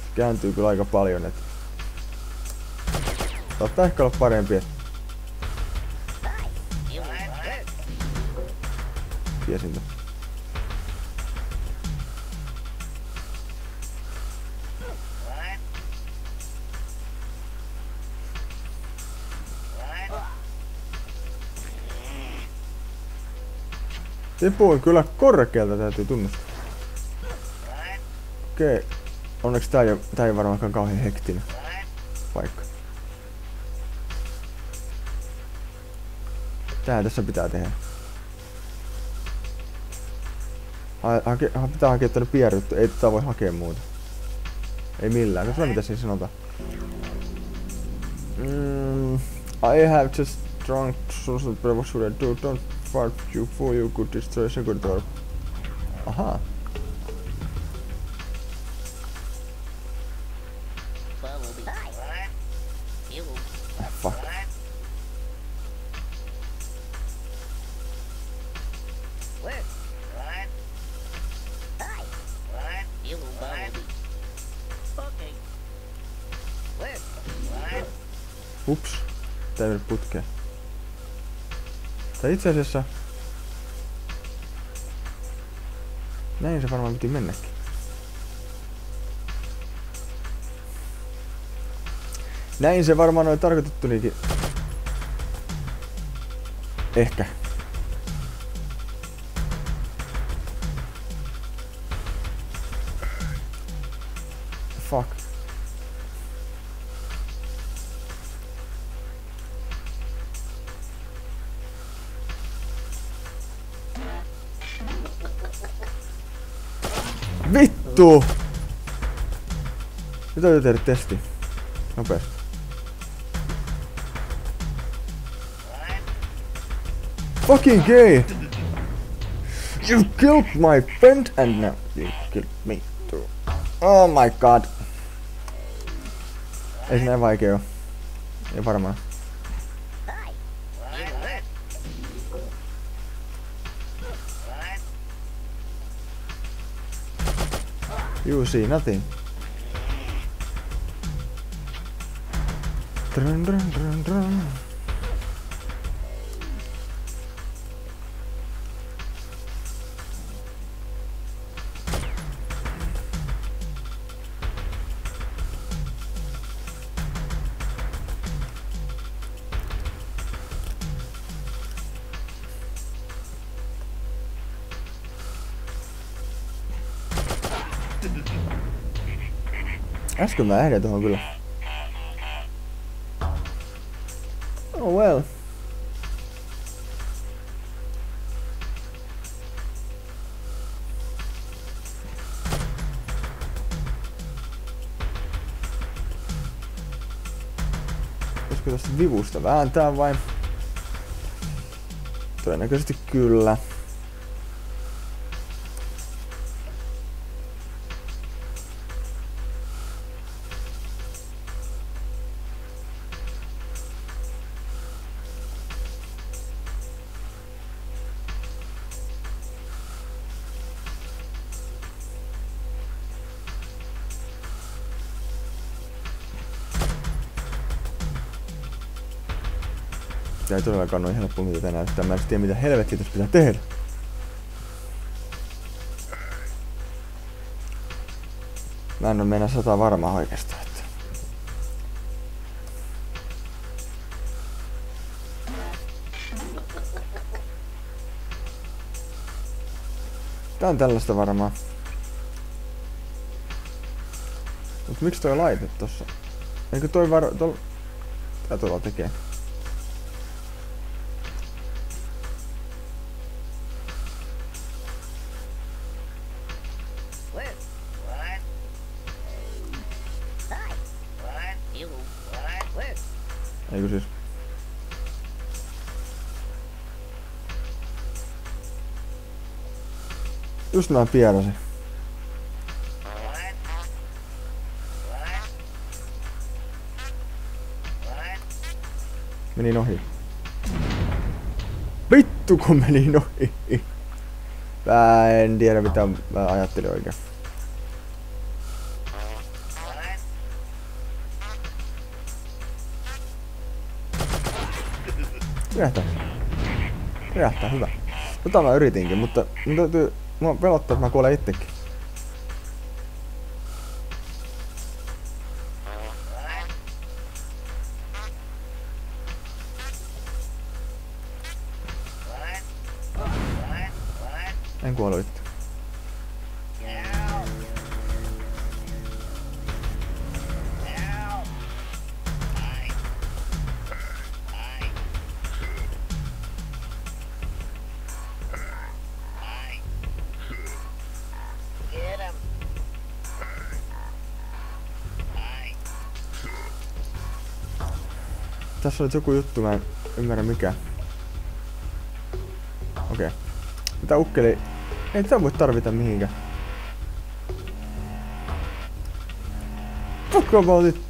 kääntyy kyllä aika paljon, et saattaa ehkä olla parempi, et tiesin. Tipuin kyllä korkealta, täytyy tunnustaa. Okei. Okay. Onneksi tää ei, tää ei varmaankaan kauhean hektinen paikka. Tää tässä pitää tehdä. Ha hake ha pitää hakea tänne pierrytty. Ei tätä voi hakea muuta. Ei millään. Katsotaan mitä siinä sanotaan. Mm, I have just drunk social but what should I do? Don't fart you for you could destroy security door. Aha. Ah, fuck. Ups. Tää ei mene putkeen. Tai itse asiassa näin se varmaan piti mennäkin. Näin se varmaan oli tarkoitettu niinkin. Ehkä. Fuck. Vittu! Nyt täytyy tehdä testi. Nopeasti. Fucking gay! You killed my friend and now you killed me too. Oh my god. Ei se näin vaikea oo. Ei varmaan. You see nothing. Drun, drun, drun, drun. Äsken mä ehdin tuohon kyllä. Oh well. Olisiko tästä vivusta vääntää vai? Todennäköisesti kyllä. Tää ei todellakaan ole helppoa mitä tää näyttää. Mä en tiedä mitä helvettiä tässä pitää tehdä. Mä en oo mennä sata varmaa oikeastaan. Että... Tää on tällaista varmaan. Mut miksi toi laite tossa? Eikö toi varo... Tol... Tää tuolla tekee. Eikö siis? Just mä pierasin. Menin ohi. Vittu kun menin ohi. Mä en tiedä mitä mä ajattelin oikein. Räjähtää. Räjähtää, hyvä. Tota mä yritinkin, mutta mun täytyy... Mua pelottaa, että mä kuolen itsekin. En kuollut itse. Tässä oli joku juttu, mä en ymmärrä mikä. Okei. Okay. Mitä ukkeli? Ei tätä voi tarvita mihinkään. Fuck about it.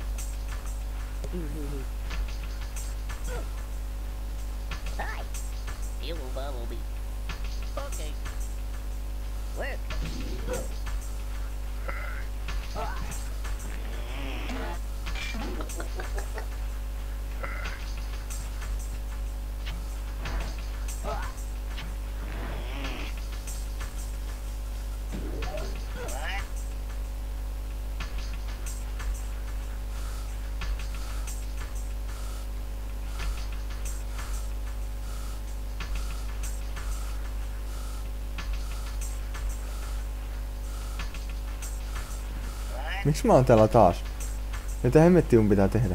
Miksi mä oon täällä taas? Mitä hemmettiä mun pitää tehdä?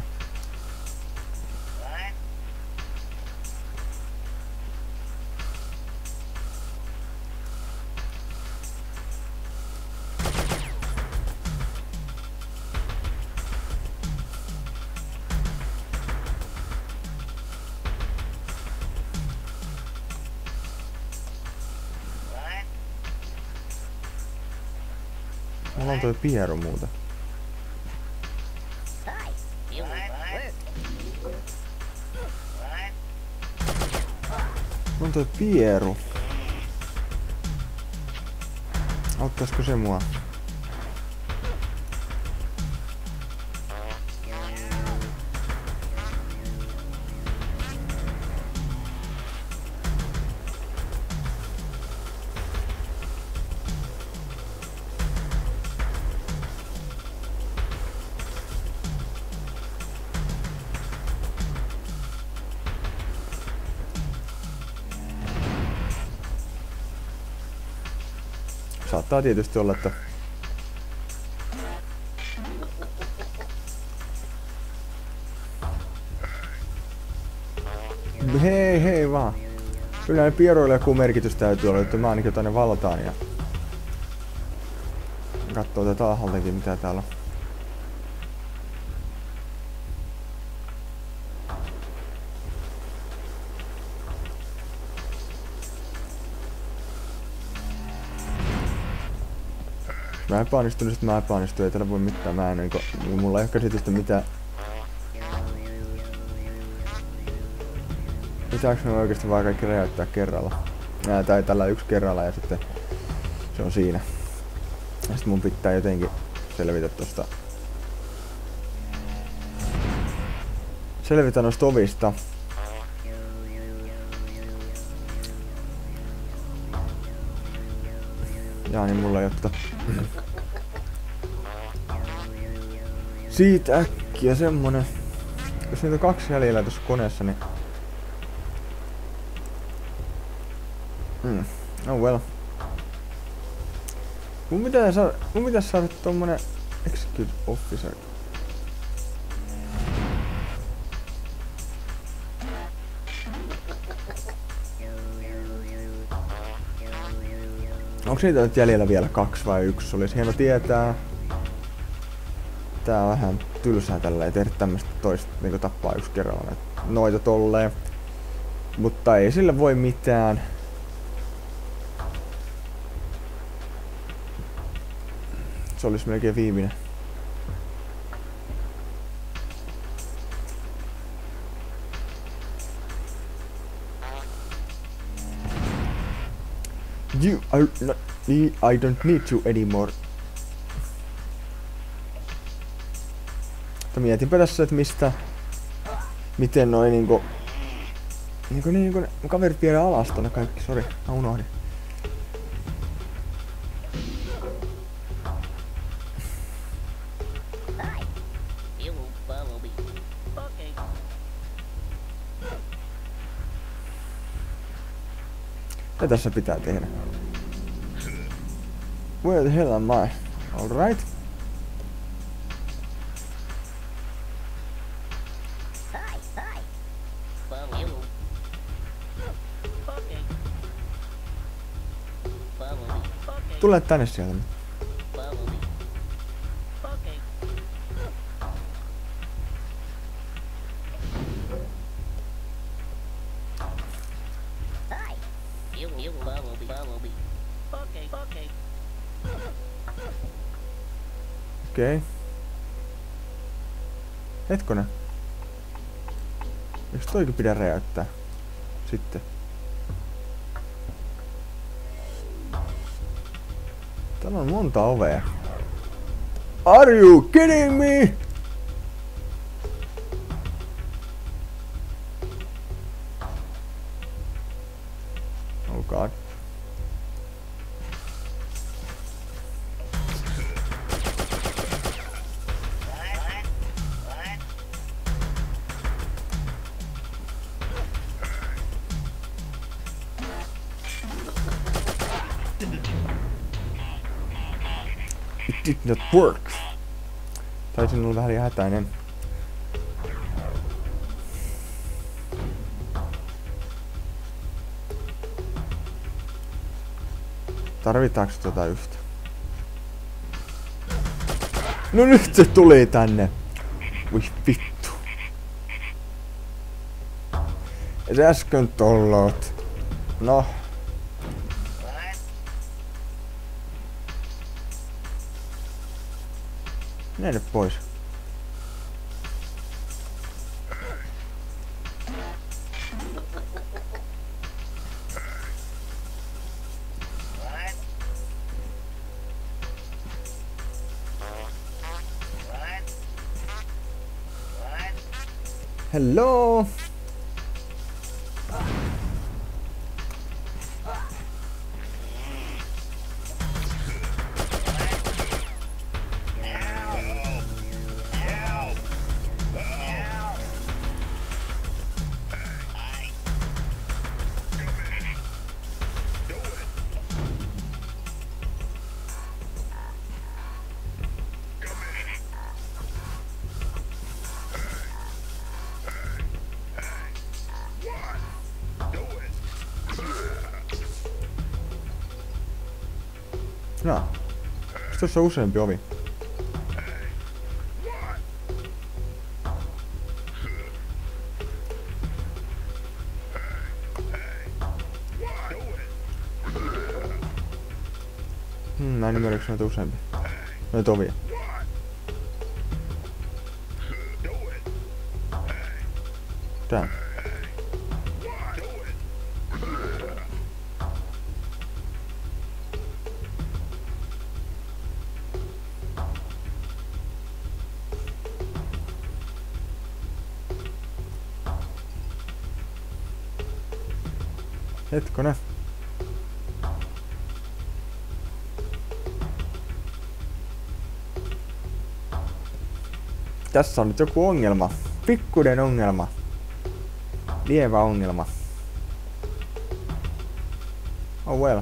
Mulla on toi Piero muuta. Mulla on toi Pieru. Auttaisiko se mua? Saattaa tietysti olla, että hei hei vaan. Kyllä ne pieroille joku merkitys täytyy olla, että mä ainakin otan ne valtaan ja katsoo tätä alhaaltakin mitä täällä on. Mä epäonnistuin, sit mä epäonnistuin, ei täällä voi mitään, mä en niinku, mulla ei ole käsitystä mitä... Pitääks me oikeesti vaan kaikki räjäyttää kerralla? Nää tai tällä yksi kerralla ja sitten se on siinä. Ja sit mun pitää jotenkin selvitä tosta... Selvitä noista ovista. Jaa, niin mulla ei oo tota... Siitä äkkiä semmonen... Jos niitä on kaksi jäljellä tuossa koneessa, niin... Hmm. Oh well. Mun pitää saada... Mun pitäis saada tommonen... Execute Officer. Onko niitä nyt jäljellä vielä kaksi vai yksi? Olisi hieno tietää. Tää on vähän tylsää tälleen tehdä tämmöstä toista niinku tappaa yksi kerralla noita tolleen. Mutta ei sillä voi mitään. Se olisi melkein viimeinen. You are not me, I don't need you anymore. Mutta mietinpä tässä, että mistä... Miten noin niinku... Niinku niin kun mun kaverit viedä alas tonne kaikki, sori, mä unohdin. Mitä tässä pitää tehdä? Where the hell am I? Alright. Tule tänne sieltä. Okei. Okay. Hetkonen. Eiks toikin pidä räjäyttää? Sitten. Täällä on monta ovea. Are you kidding me? Oh god. It did not work. Taisin olla vähän liian hätäinen. Tarvitaanko tota yhtä? No nyt se tuli tänne. Voi vittu. Ei se äsken tolloot. No. Mene pois. Hello. No. Onks tossa useampi ovi? Hmm, mä en ymmärrä, onks noita useampi. Noita ovia. Tää. Hetkonen. Tässä on nyt joku ongelma. Pikkuinen ongelma. Lievä ongelma. Oh well.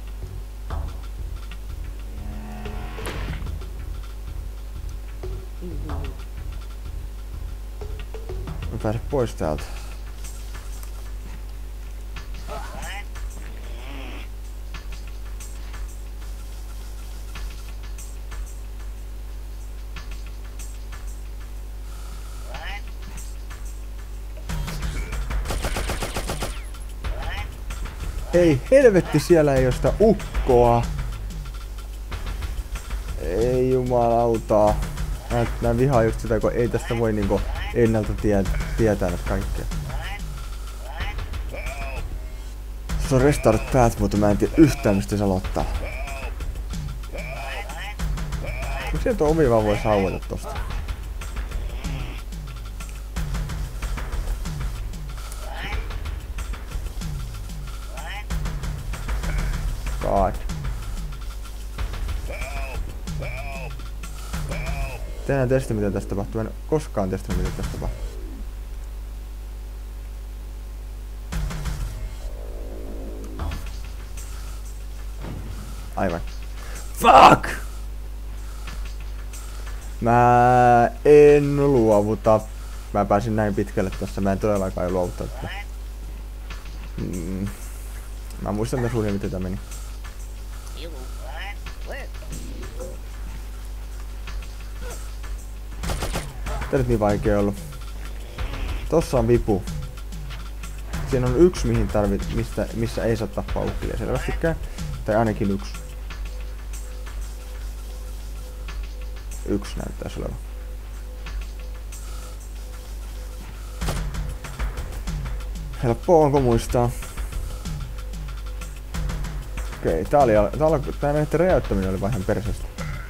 Mä pääsen pois täältä. Ei helvetti, siellä ei oo sitä ukkoa. Ei jumalauta. Mä, mä vihaan just sitä, kun ei tästä voi niinku ennalta tie, tietää näitä kaikkea. Se on restart path, mutta mä en tiedä yhtään mistä se aloittaa. Mut sieltä ovi vaan voi saueta tosta. Tehdään testi mitä tästä tapahtuu. En koskaan testannut mitä tästä tapahtuu. Aivan. Fuck! Mä en luovuta. Mä pääsin näin pitkälle tässä. Mä en todellakaan luovuta. Että... Mm. Mä muistan mitä suunnilleen miten tää meni. Tää nyt niin vaikea ollut. Tossa on vipu. Siinä on yksi mihin tarvit, mistä, missä ei saa tappaa uhkia selvästikään. Tai ainakin yksi. Yksi näyttäisi olevan. Helppo onko muistaa? Okei, tää oli, tää oli, tää näiden räjäyttäminen oli vähän perseestä.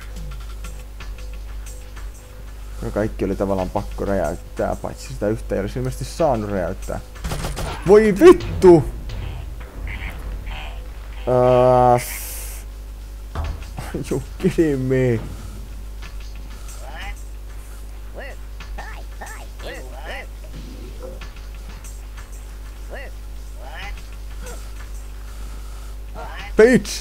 Ja kaikki oli tavallaan pakko räjäyttää, paitsi sitä yhtä ei olisi ilmeisesti saanut räjäyttää. Voi vittu! Uh, you kidding me? Bitch!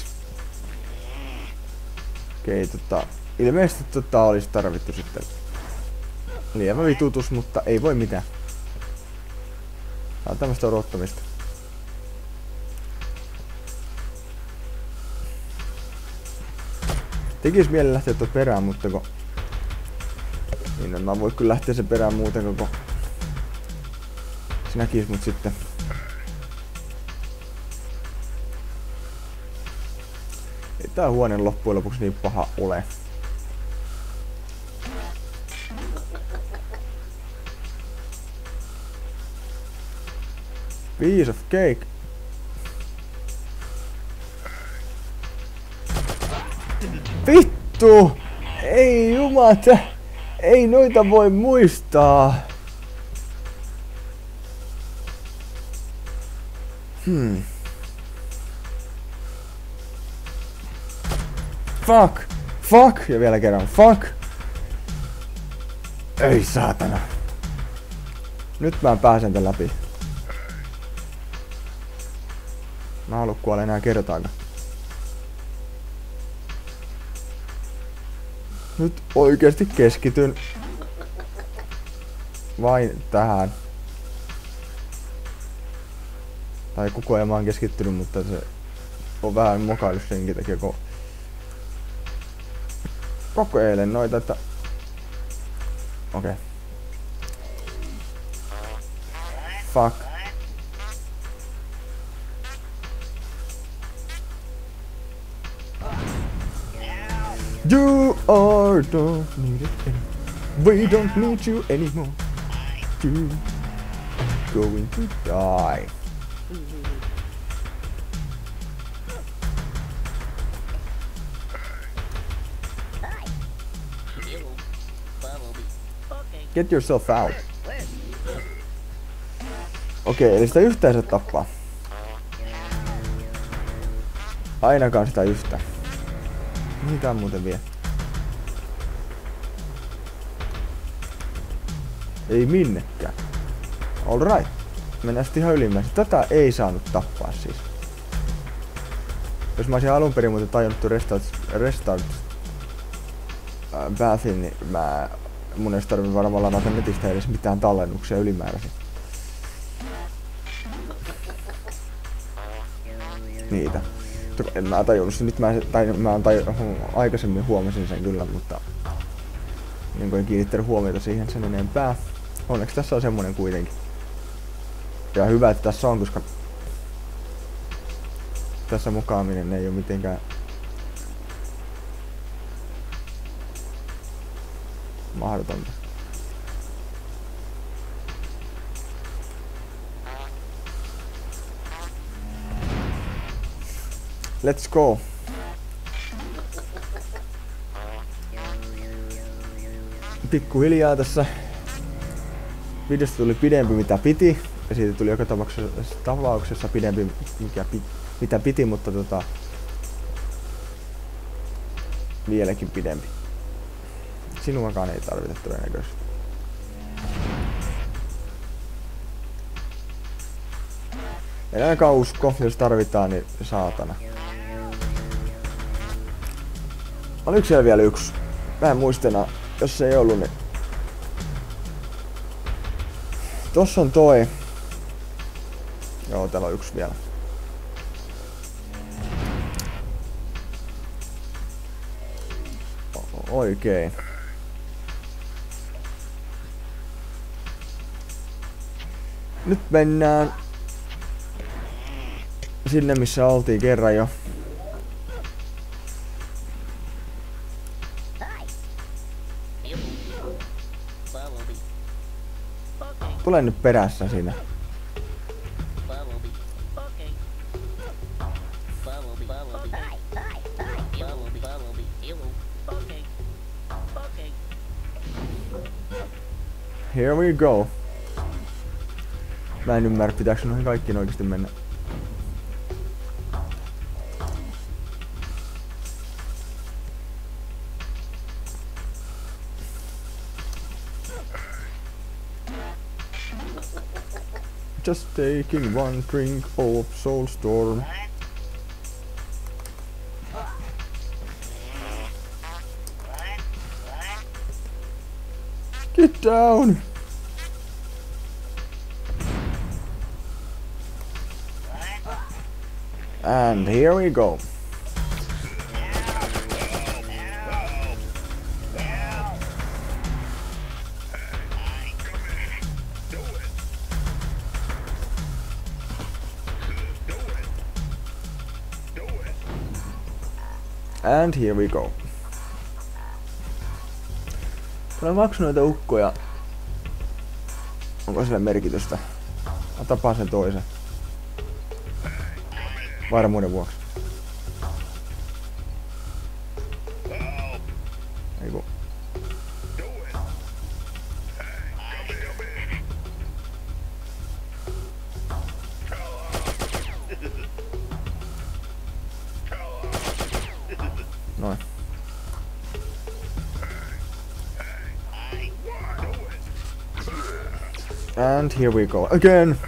Okei, tota... Ilmeisesti tota olisi tarvittu sitten. Lievä vitutus, mutta ei voi mitään. Tää on tämmöstä odottamista. Tekis mieli lähteä tuon perään, mutta kun... Niin en mä voi kyllä lähteä sen perään muuten, kun... Se näkis mut sitten. Ei tää huone loppujen lopuksi niin paha ole. Piece of cake. Vittu! Ei jumata! Ei noita voi muistaa! Hmm. Fuck! Fuck! Ja vielä kerran fuck! Ei saatana! Nyt mä pääsen tän läpi. Mä haluan kuolla enää kertaakaan. Nyt oikeesti keskityn vain tähän. Tai koko ajan mä oon keskittynyt, mutta se on vähän mokaillut senkin takia, kun kokeilen noita, että... Okei. Okay. Fuck. You are don't need it anymore. We don't need you anymore. You going to die. Get yourself out. Okei, okay, eli sitä yhtä ei saa tappaa. Ainakaan sitä yhtä. Mihin tää muuten vie? Ei minnekään. Alright. Mennään sitten ihan ylimmäisen. Tätä ei saanut tappaa siis. Jos mä olisin alun perin muuten tajunnut restart, restart äh, bathin, niin mä, mun ei olisi tarvinnut varmaan ladata netistä edes mitään tallennuksia ylimääräisiä. Niitä. En mä tajunnut sen, nyt mä, tai mä tajunnut, aikaisemmin huomasin sen kyllä, mutta niin kuin en kiinnittänyt huomiota siihen sen enempää. Onneksi tässä on semmonen kuitenkin. Ja hyvä, että tässä on, koska tässä mukaaminen ei oo mitenkään mahdotonta. Let's go. Pikkuhiljaa tässä videosta tuli pidempi mitä piti. Ja siitä tuli joka tapauksessa, tapauksessa pidempi mikä pi, mitä piti, mutta tota vieläkin pidempi. sinuakaan ei tarvita todennäköisesti. En ainakaan usko, jos tarvitaan, niin saatana. Oliko siellä vielä yksi? Mä en muistena, jos se ei ollut, niin... Tossa on toi. Joo, täällä on yksi vielä. O oikein. Nyt mennään sinne, missä oltiin kerran jo. Tule nyt perässä siinä. Here we go. Mä en ymmärrä, pitääkö noihin kaikkiin oikeesti mennä. Just taking one drink of Soulstorm. Get down! And here we go. And here we go. Olen maksanut noita ukkoja. Onko sillä merkitystä? Mä tapaan sen toisen. Varmuuden vuoksi. Eiku. Noin. And here we go again.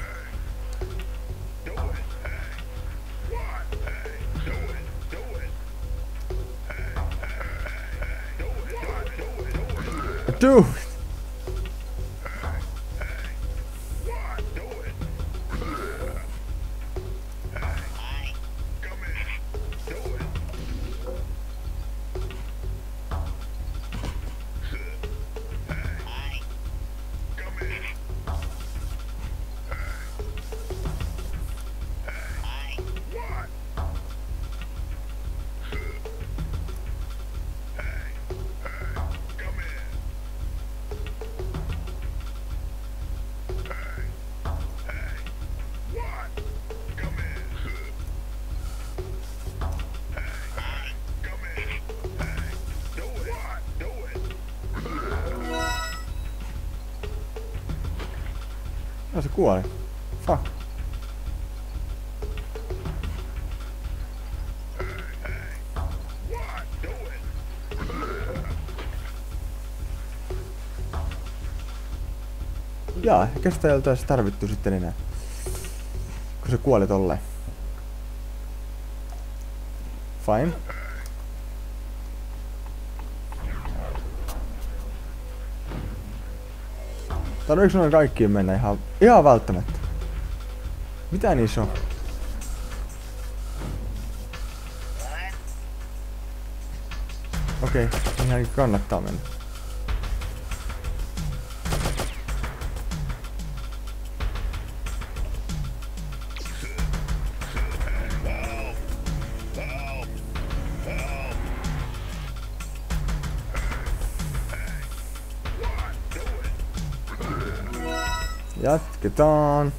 Dude. No se kuoli. Fuck. Jaa, ehkä sitä ei oltaisi tarvittu sitten enää. Kun se kuoli tolleen. Fine. Tarviiks noin kaikkiin mennä ihan, ihan välttämättä? Mitä niissä on? Okei, okay, ihan kannattaa mennä. Jatketaan.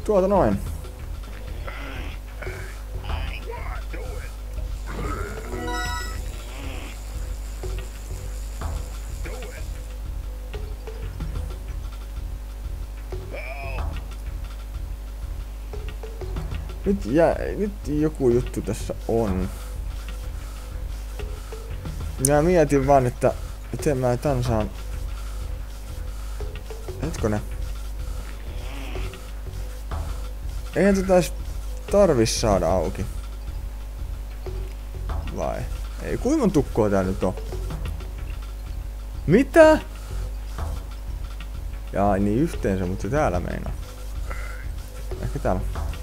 Tuota noin. Nyt, jää, nyt joku juttu tässä on. Ja mietin vaan, että miten mä tän saan... Hetkonen. Eihän tätä edes tarvis saada auki. Vai? Ei, kuinka monta tukkoa tää nyt on? Mitä? Jaa, niin yhteensä, mutta täällä meinaa. Ehkä täällä.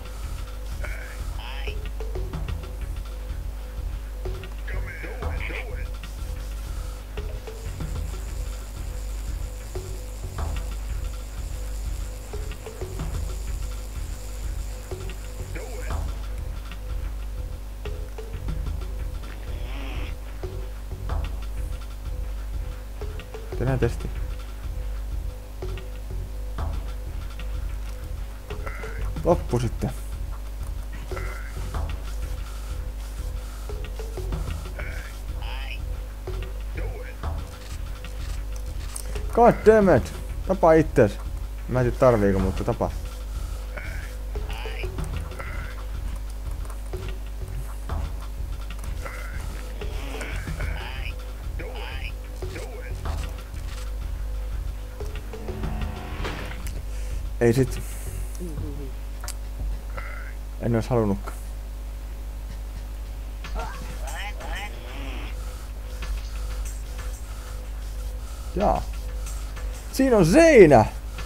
Tehdään testi. Loppu sitten. God damn it! Tapa itses. Mä en tiedä tarviiko, mutta tapa. Ei sit. En ois halunnutkaan. Jaa. Siinä on seinä!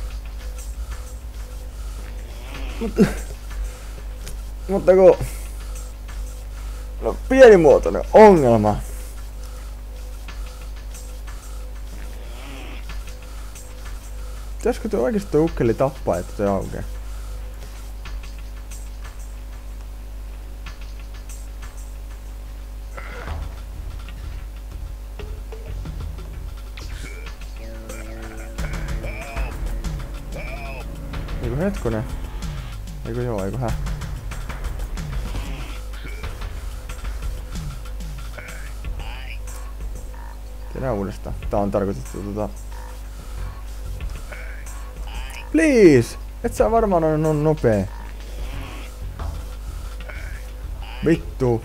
Mutta... Mutta kun... No pienimuotoinen ongelma. Pitäisikö tuo oikeesti tuo ukkeli tappaa, että toi aukeaa? Eiku hetkonen. Eiku joo, eiku hä. Tehdään uudestaan. Tää on tarkoitettu tota... Please! Et sä varmaan on no nopee. Vittu.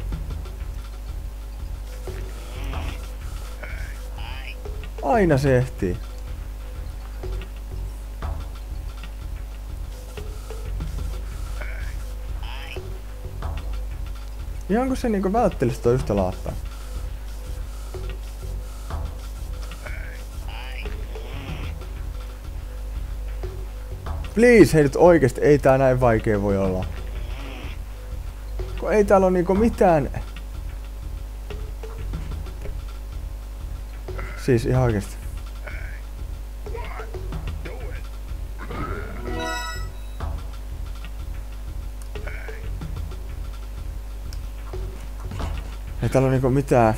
Aina se ehtii. Ihan kun se niinku välttelisi toi yhtä laattaa. Please, hei nyt oikeesti, ei tää näin vaikea voi olla. Kun ei täällä oo niinku mitään... Siis ihan oikeesti. Ei täällä oo niinku mitään...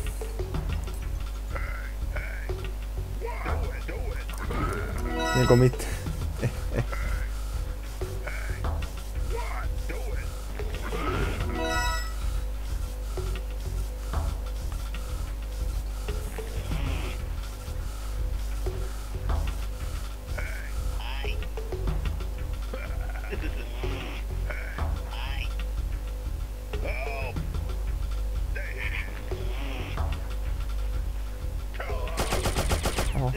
Niinku mitään. Oho.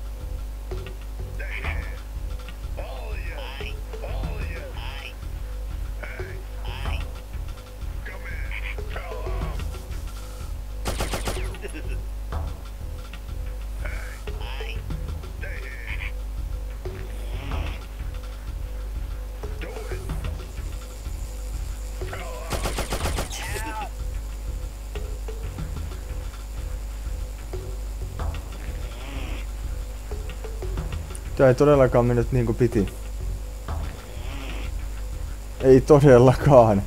Tää ei todellakaan mennyt niinku piti. Ei todellakaan.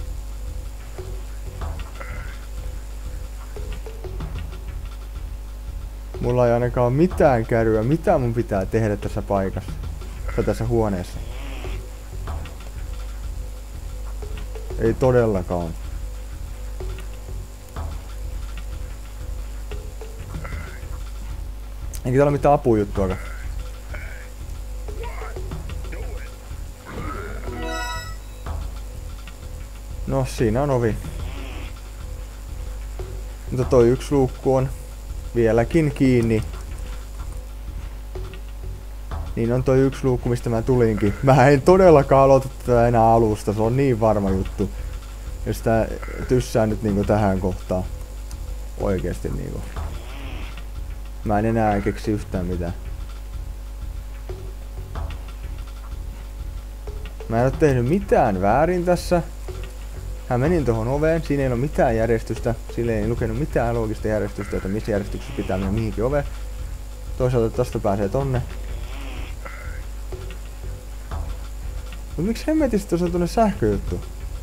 Mulla ei ainakaan mitään käryä, mitä mun pitää tehdä tässä paikassa. Tai tässä huoneessa. Ei todellakaan. Eikä täällä ole mitään apujuttuakaan. No siinä on ovi. Mutta toi yksi luukku on vieläkin kiinni. Niin on toi yksi luukku, mistä mä tulinkin. Mä en todellakaan aloita tätä enää alusta, se on niin varma juttu. Jos tää tyssää nyt niinku tähän kohtaan. Oikeesti niinku. Mä en enää keksi yhtään mitään. Mä en oo tehnyt mitään väärin tässä. Hän menin tohon oveen, siinä ei ole mitään järjestystä. Sillä ei lukenut mitään loogista järjestystä, että missä järjestyksessä pitää mennä mihinkin oveen. Toisaalta tosta pääsee tonne. Mut miksi hemmetistä tuossa on tuonne sähköjuttu?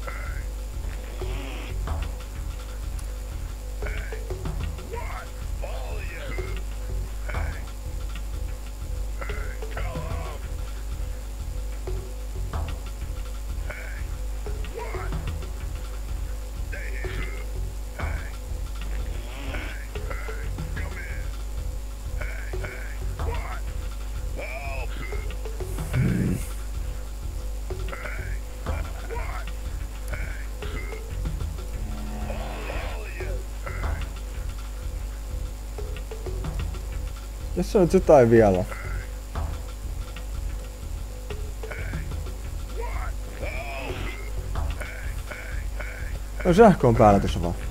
Jos on jotain vielä. No sähkö on päällä tuossa vaan.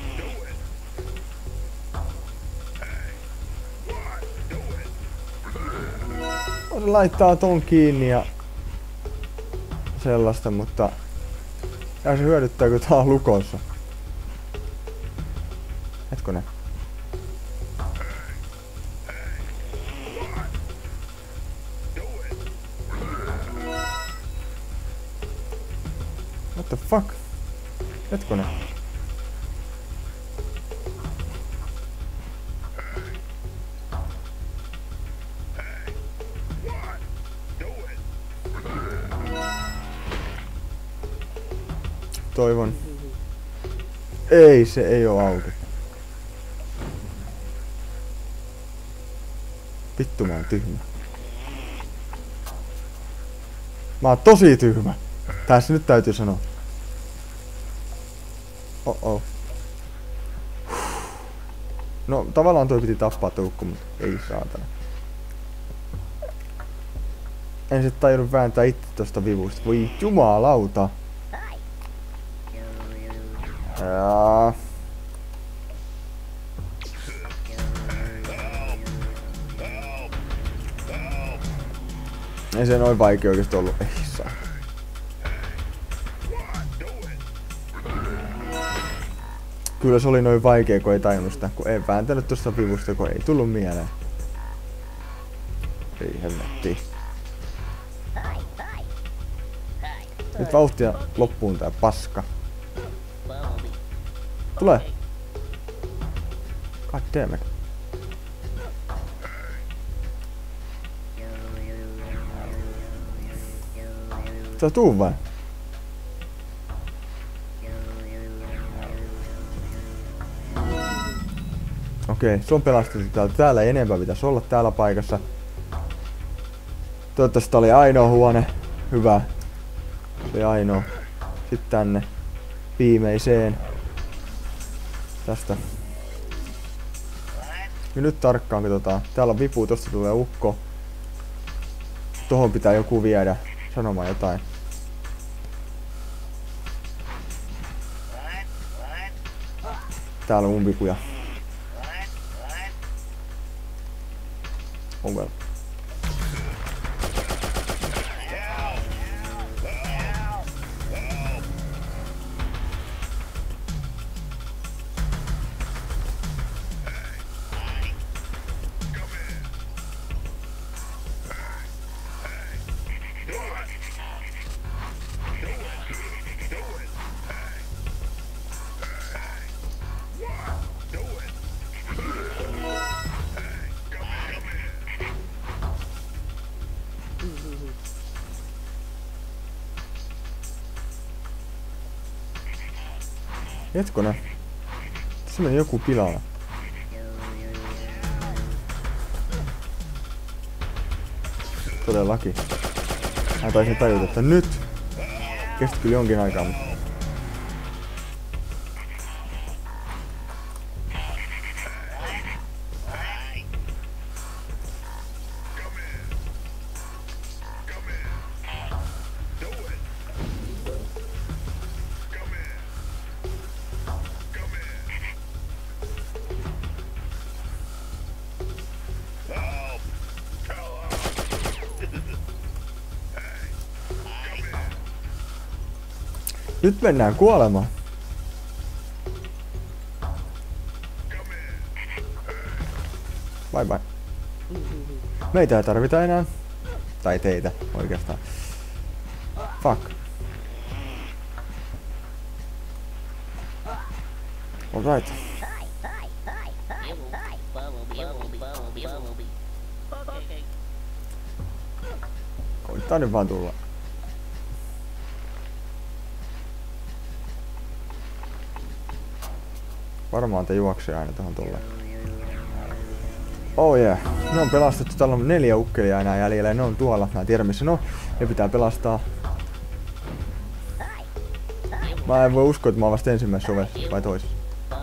Se laittaa ton kiinni ja sellaista, mutta ja se hyödyttää, kun tää on lukossa. Hetkonen. What the fuck? Hetkonen. Toivon. Ei, se ei oo auki. Vittu mä oon tyhmä. Mä oon tosi tyhmä. Tässä nyt täytyy sanoa. Oh oh. No tavallaan toi piti tappaa tukku, mutta ei saatana. En sit tajunnut vääntää itse tosta vivusta. Voi jumalauta. Jaa. Ei se noin vaikea oikeesti ollu. Ei saa. Kyllä se oli noin vaikea, kun ei tajunnut sitä, kun ei vääntänyt tosta vivusta, kun ei tullut mieleen. Ei hemmetti. Nyt vauhtia loppuun tää paska. Tule! God damn it. Sä tuu vai? Okei, se on pelastettu täältä. Täällä ei enempää pitäisi olla täällä paikassa. Toivottavasti tää oli ainoa huone. Hyvä. Se oli ainoa. Sitten tänne viimeiseen. Tästä. Ja nyt tarkkaan katsotaan. Täällä on vipu, tosta tulee ukko. Tohon pitää joku viedä sanomaan jotain. Täällä on umpikuja. Oh well. Hetkonen. Tässä meni joku pilalle. Todellakin. Mä taisin tajuta, että nyt kesti kyllä jonkin aikaa. Nyt mennään kuolemaan. Bye bye. Meitä ei tarvita enää. Tai teitä oikeastaan. Fuck. Alright. Koittaa nyt vaan tulla. Varmaan te juoksee aina tuohon tulleen. Oh yeah. Ne on pelastettu. Täällä on neljä ukkelia enää jäljellä. Ne on tuolla. Mä en tiedä missä ne on. Ne pitää pelastaa. Mä en voi uskoa, että mä oon vasta ensimmäisessä ovessa. Vai toisessa.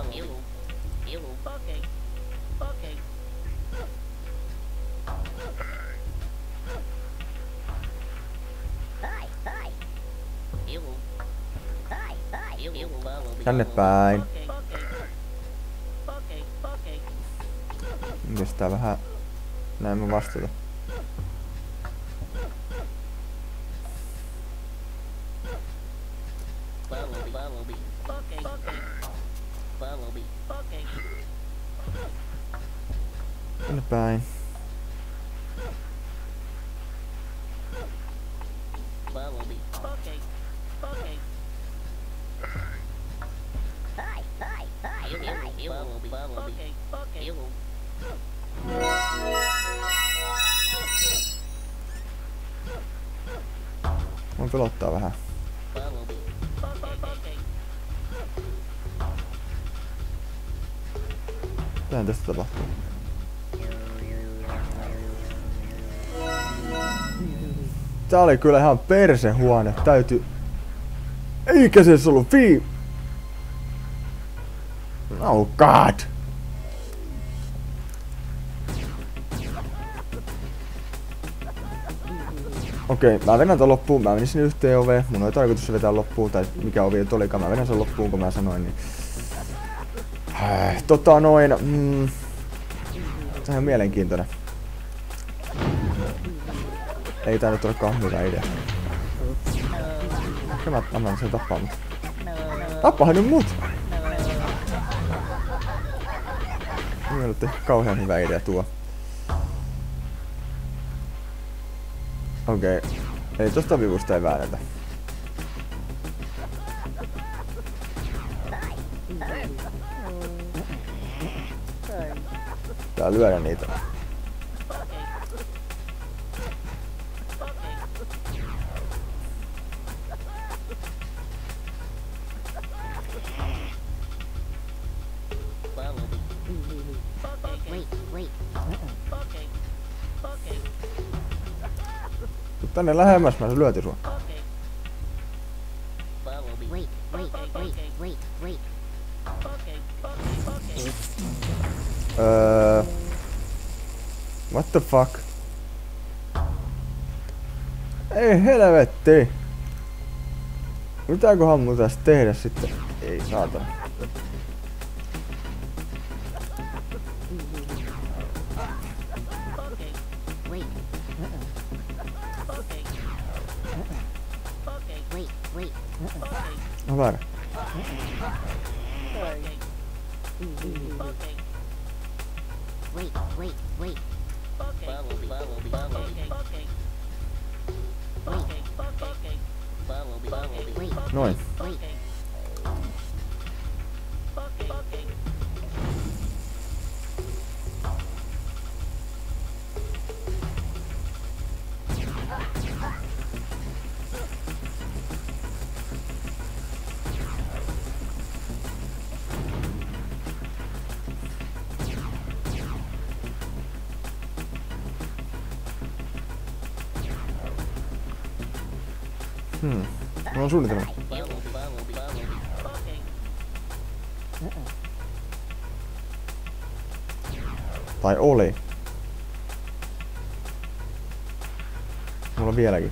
Tänne päin. Kestää vähän näin mä vastata. Tänne päin. Mun pelottaa vähän. Mitähän tästä tapahtuu? Tää oli kyllä ihan persehuone. Täytyy... Eikä se ollut vii... Oh god! Okei, mä venän tän loppuun. Mä menisin yhteen oveen. Mun oli tarkoitus se vetää loppuun. Tai mikä ovi nyt olikaan. Mä venän sen loppuun, kun mä sanoin. Niin... Tota noin... Mm... Se on ihan mielenkiintoinen. Ei tää nyt ole kauan hyvä idea. Ehkä mä annan sen tappaa mut. Tappahan nyt mut! Ei ollut kauhean hyvä idea tuo. Okei. Okay. Eli tosta vivusta ei väännetä. Tää lyödä niitä. Tänne lähemmäs mä lyötin sua. Öö... What the fuck? Ei helvetti! Mitäköhän mun tästä tehdä sitten? Ei saatana. No väärä. Noin. Hmm. Mulla on suunnitelma. Tai oli. Mulla on vieläkin.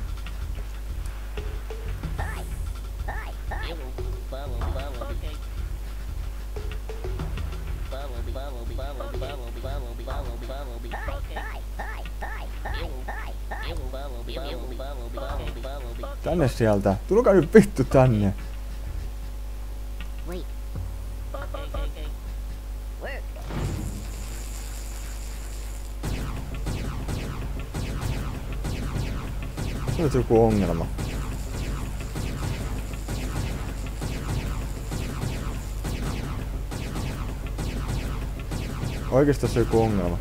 Tänne sieltä. Tulkaa nyt vittu tänne. Se on joku ongelma. Oikeesti tässä on joku ongelma.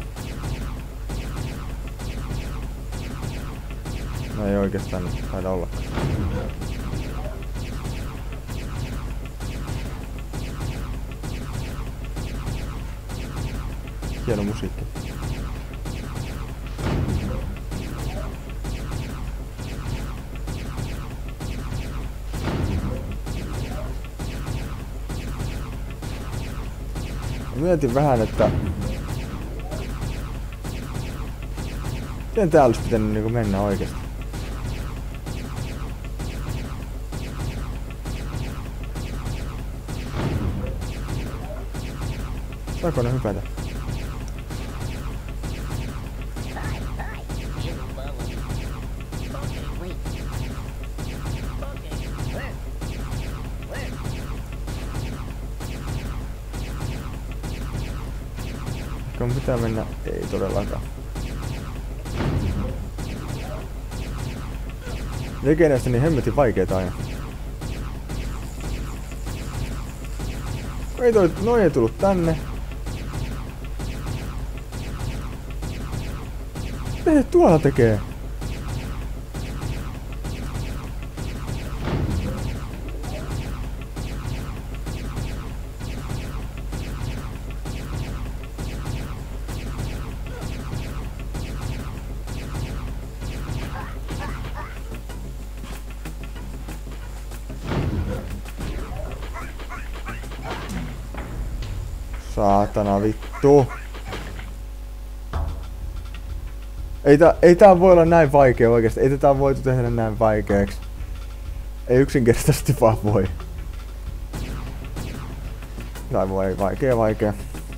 No ei oikeastaan nyt taida olla. Hieno musiikki. Mietin vähän, että miten tää olisi pitänyt niinku mennä oikeesti. Saako ne hypätä? Ehkä mun pitää mennä... Ei todellakaan. Tekee näistä niin hemmetin vaikeeta aina. Ei toi, noin ei tullut tänne. Mitä tuolla tekee? Saatana vittu. Ei tää, ei tää voi olla näin vaikea oikeesti. Ei tätä voitu tehdä näin vaikeaksi. Ei yksinkertaisesti vaan voi. Tai voi vaikea vaikea.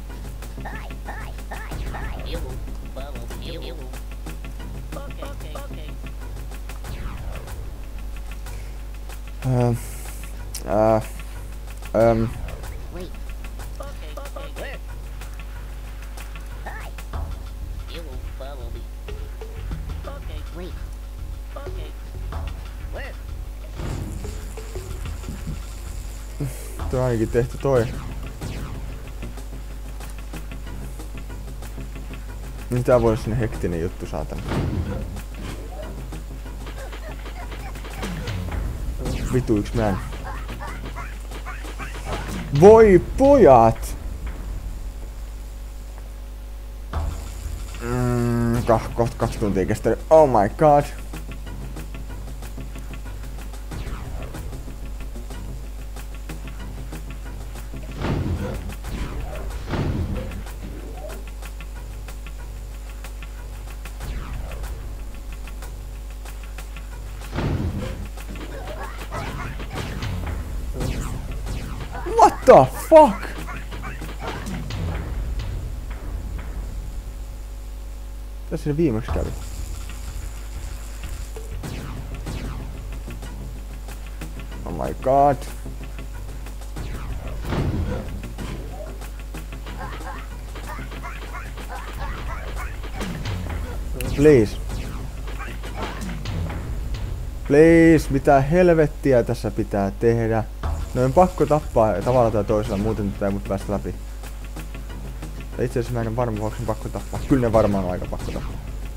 Ähm. Äh. Ähm. Tuo on ainakin tehty toi. Niin tää voi olla sinne hektinen juttu, saatana. Vitu yks mä en. Voi pojat! Mm, kah, kohta kaksi tuntia kestänyt. Oh my god. What the fuck? Tässä se viimeksi kävi. Oh my god. Please. Please, mitä helvettiä tässä pitää tehdä? No on pakko tappaa tavalla tai toisella, muuten tätä ei mut päästä läpi. Tai itse asiassa mä en ole varma, onko sen pakko tappaa. Kyllä ne varmaan on aika pakko tappaa.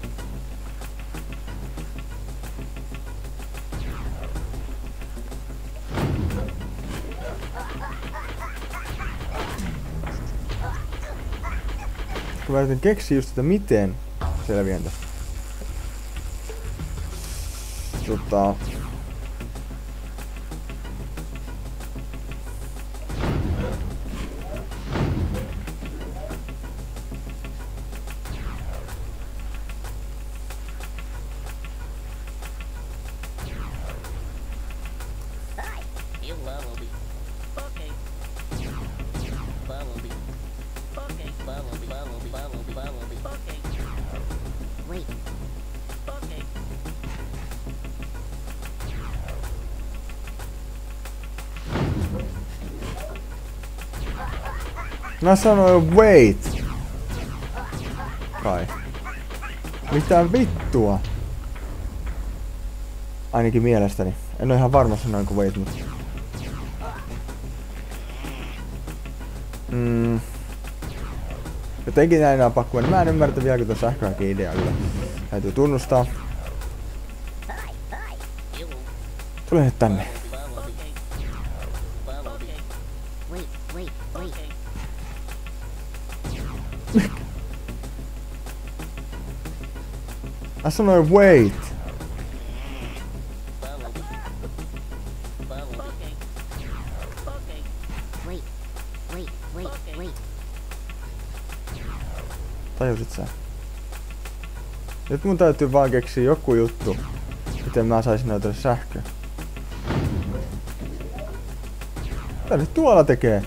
Kun mä yritän keksiä just, että miten selviän tästä. Tota... Wait. Mä sanoin wait. Kai. Mitä vittua? Ainakin mielestäni. En oo ihan varma sanoinko wait, mutta... Mm. Jotenkin näin on pakko mennä. Mä en ymmärrä vielä, kun tuon sähköhäkin idea kyllä. Täytyy tunnustaa. Tule nyt tänne. Mä sanoin wait. Tajusit sä? Nyt mun täytyy vaan keksiä joku juttu, miten mä saisin näytellä sähköä. Mitä nyt tuolla tekee?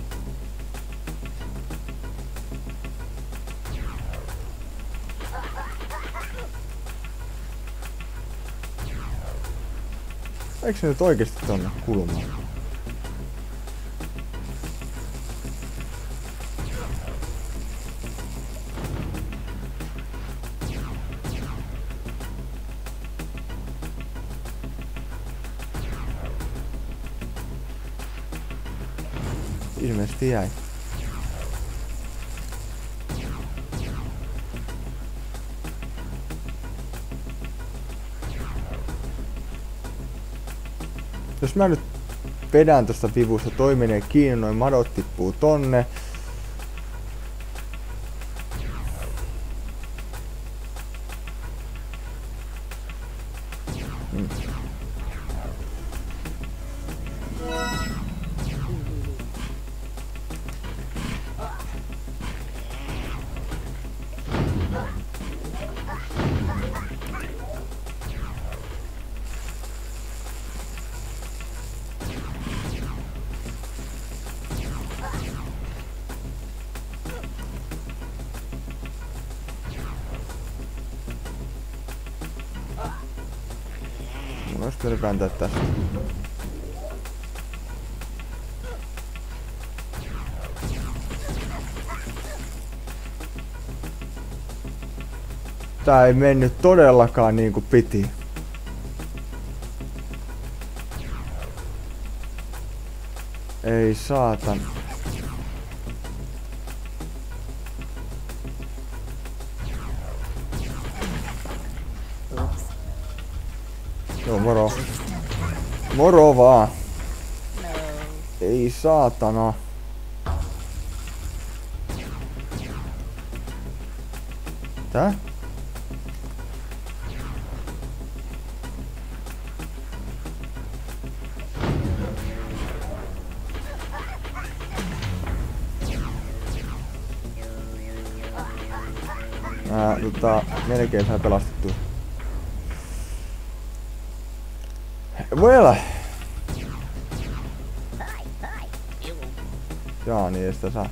Eikö se nyt oikeesti tonne kulmaan? Ilmeisesti jäi. Jos mä nyt vedän tosta vivusta, toi menee kiinni, noin madot tippuu tonne. Hmm. Mun olisi pitänyt kääntää tästä. Tää ei mennyt todellakaan niin kuin piti. Ei saatan. Joo, moro. Moro vaan. Ei saatana. Tää? Ää, tota, melkein sai pelastettua. Well. Jaa, niin ei sitä saa.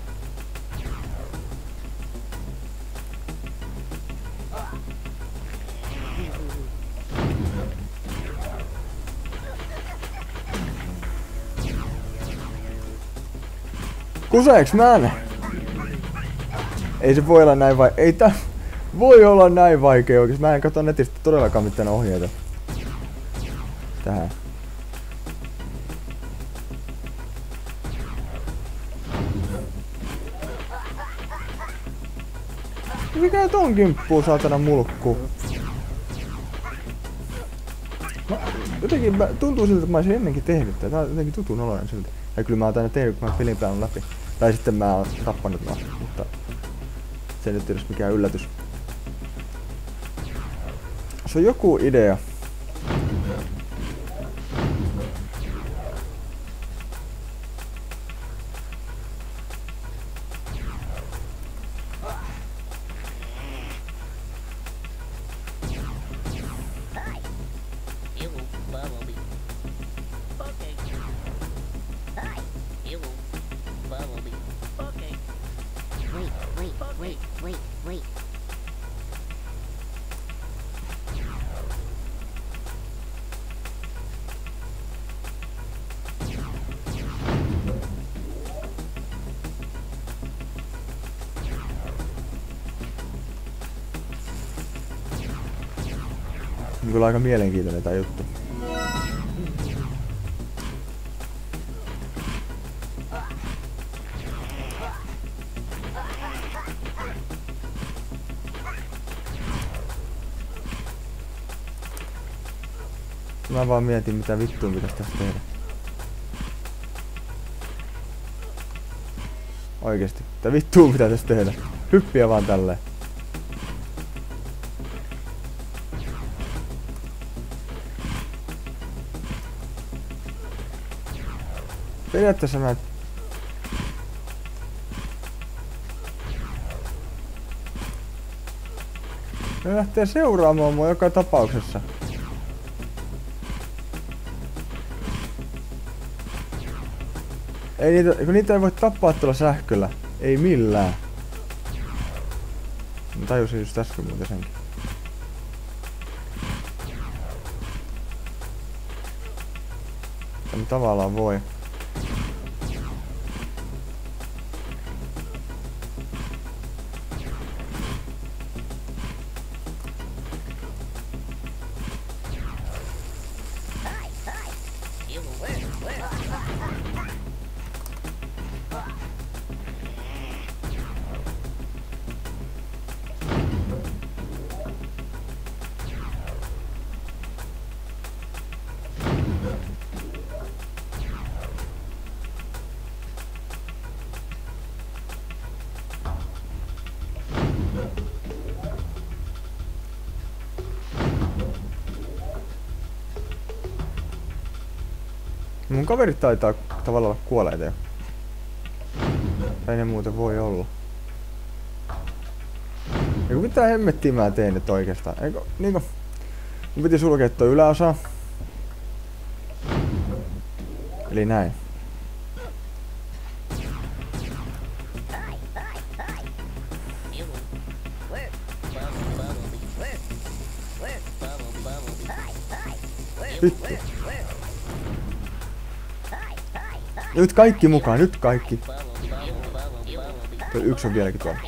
Kuseeks mä? Ei se voi olla näin vai... Ei tää... Voi olla näin vaikea oikeesti. Mä en katso netistä todellakaan mitään ohjeita. Tähän. Mikä ton kimppuu saatana mulkkuu? Mä, jotenkin mä, tuntuu siltä, että mä olisin ennenkin tehnyt tätä. Tää on jotenkin tutun oloinen siltä. Ja kyllä mä oon aina tehnyt, kun mä pelin pelannut läpi. Tai sitten mä oon tappanut nää, mutta se nyt ei edes mikään yllätys. Se on joku idea. On kyllä aika mielenkiintoinen tää juttu. Mä vaan mietin mitä vittua pitäis tästä tehdä. Oikeesti, mitä vittua pitää tästä tehdä? Hyppiä vaan tälleen. Periaatteessa mä... Ne lähtee seuraamaan mua joka tapauksessa. Ei niitä, kun niitä ei voi tappaa tuolla sähköllä. Ei millään. Mä tajusin just äsken muuten senkin. Tämä tavallaan voi. Mun kaverit taitaa tavallaan olla kuolleita jo. Ei ne muuten voi olla. Eiku mitä hemmettiä mä teen nyt oikeastaan? Eikö niinku... Mun piti sulkea toi yläosa. Eli näin. Vittu. Nyt kaikki mukaan, nyt kaikki. Tuo yksi on vieläkin tuolla.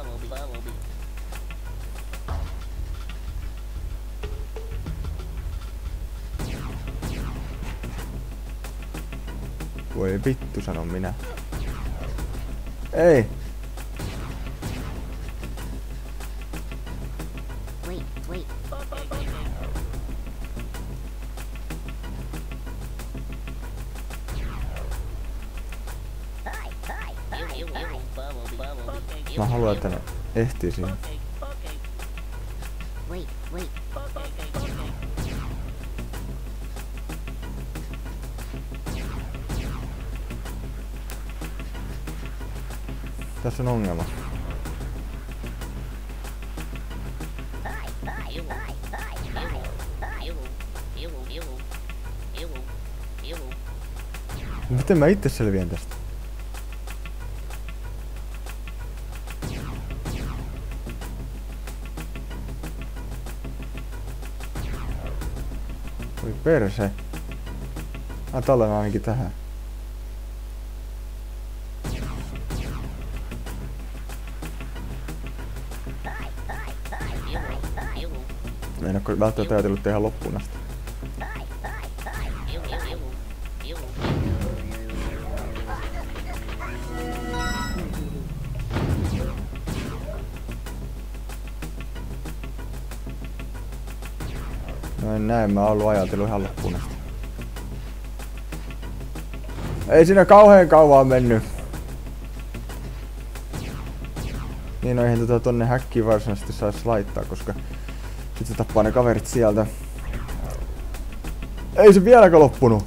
Voi vittu, sanon minä. Ei. Mä haluan, että ne ehtii siihen. Tässä on ongelma. Miten mä itse selviän tästä? Voi perse. Ah, tallen ainakin tähän. Mä en oo välttämättä ajatellut tehdä loppuun asti. No en näe, mä oon ollut ajatellut ihan loppuun asti. Ei siinä kauhean kauan mennyt. Niin no eihän tota tonne häkkiin varsinaisesti saisi laittaa, koska sit se tappaa ne kaverit sieltä. Ei se vieläkään loppunut!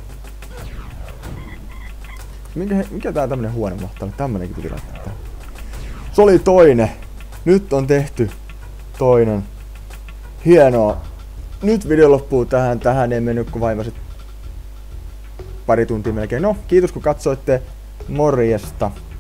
Mikä, mikä tää tämmönen huone mahtaa olla? Tämmönenkin piti laittaa tähän. Se oli toinen! Nyt on tehty toinen. Hienoa! Nyt video loppuu tähän. Tähän ei mennyt kuin vaivasit pari tuntia melkein. No, kiitos kun katsoitte. Morjesta!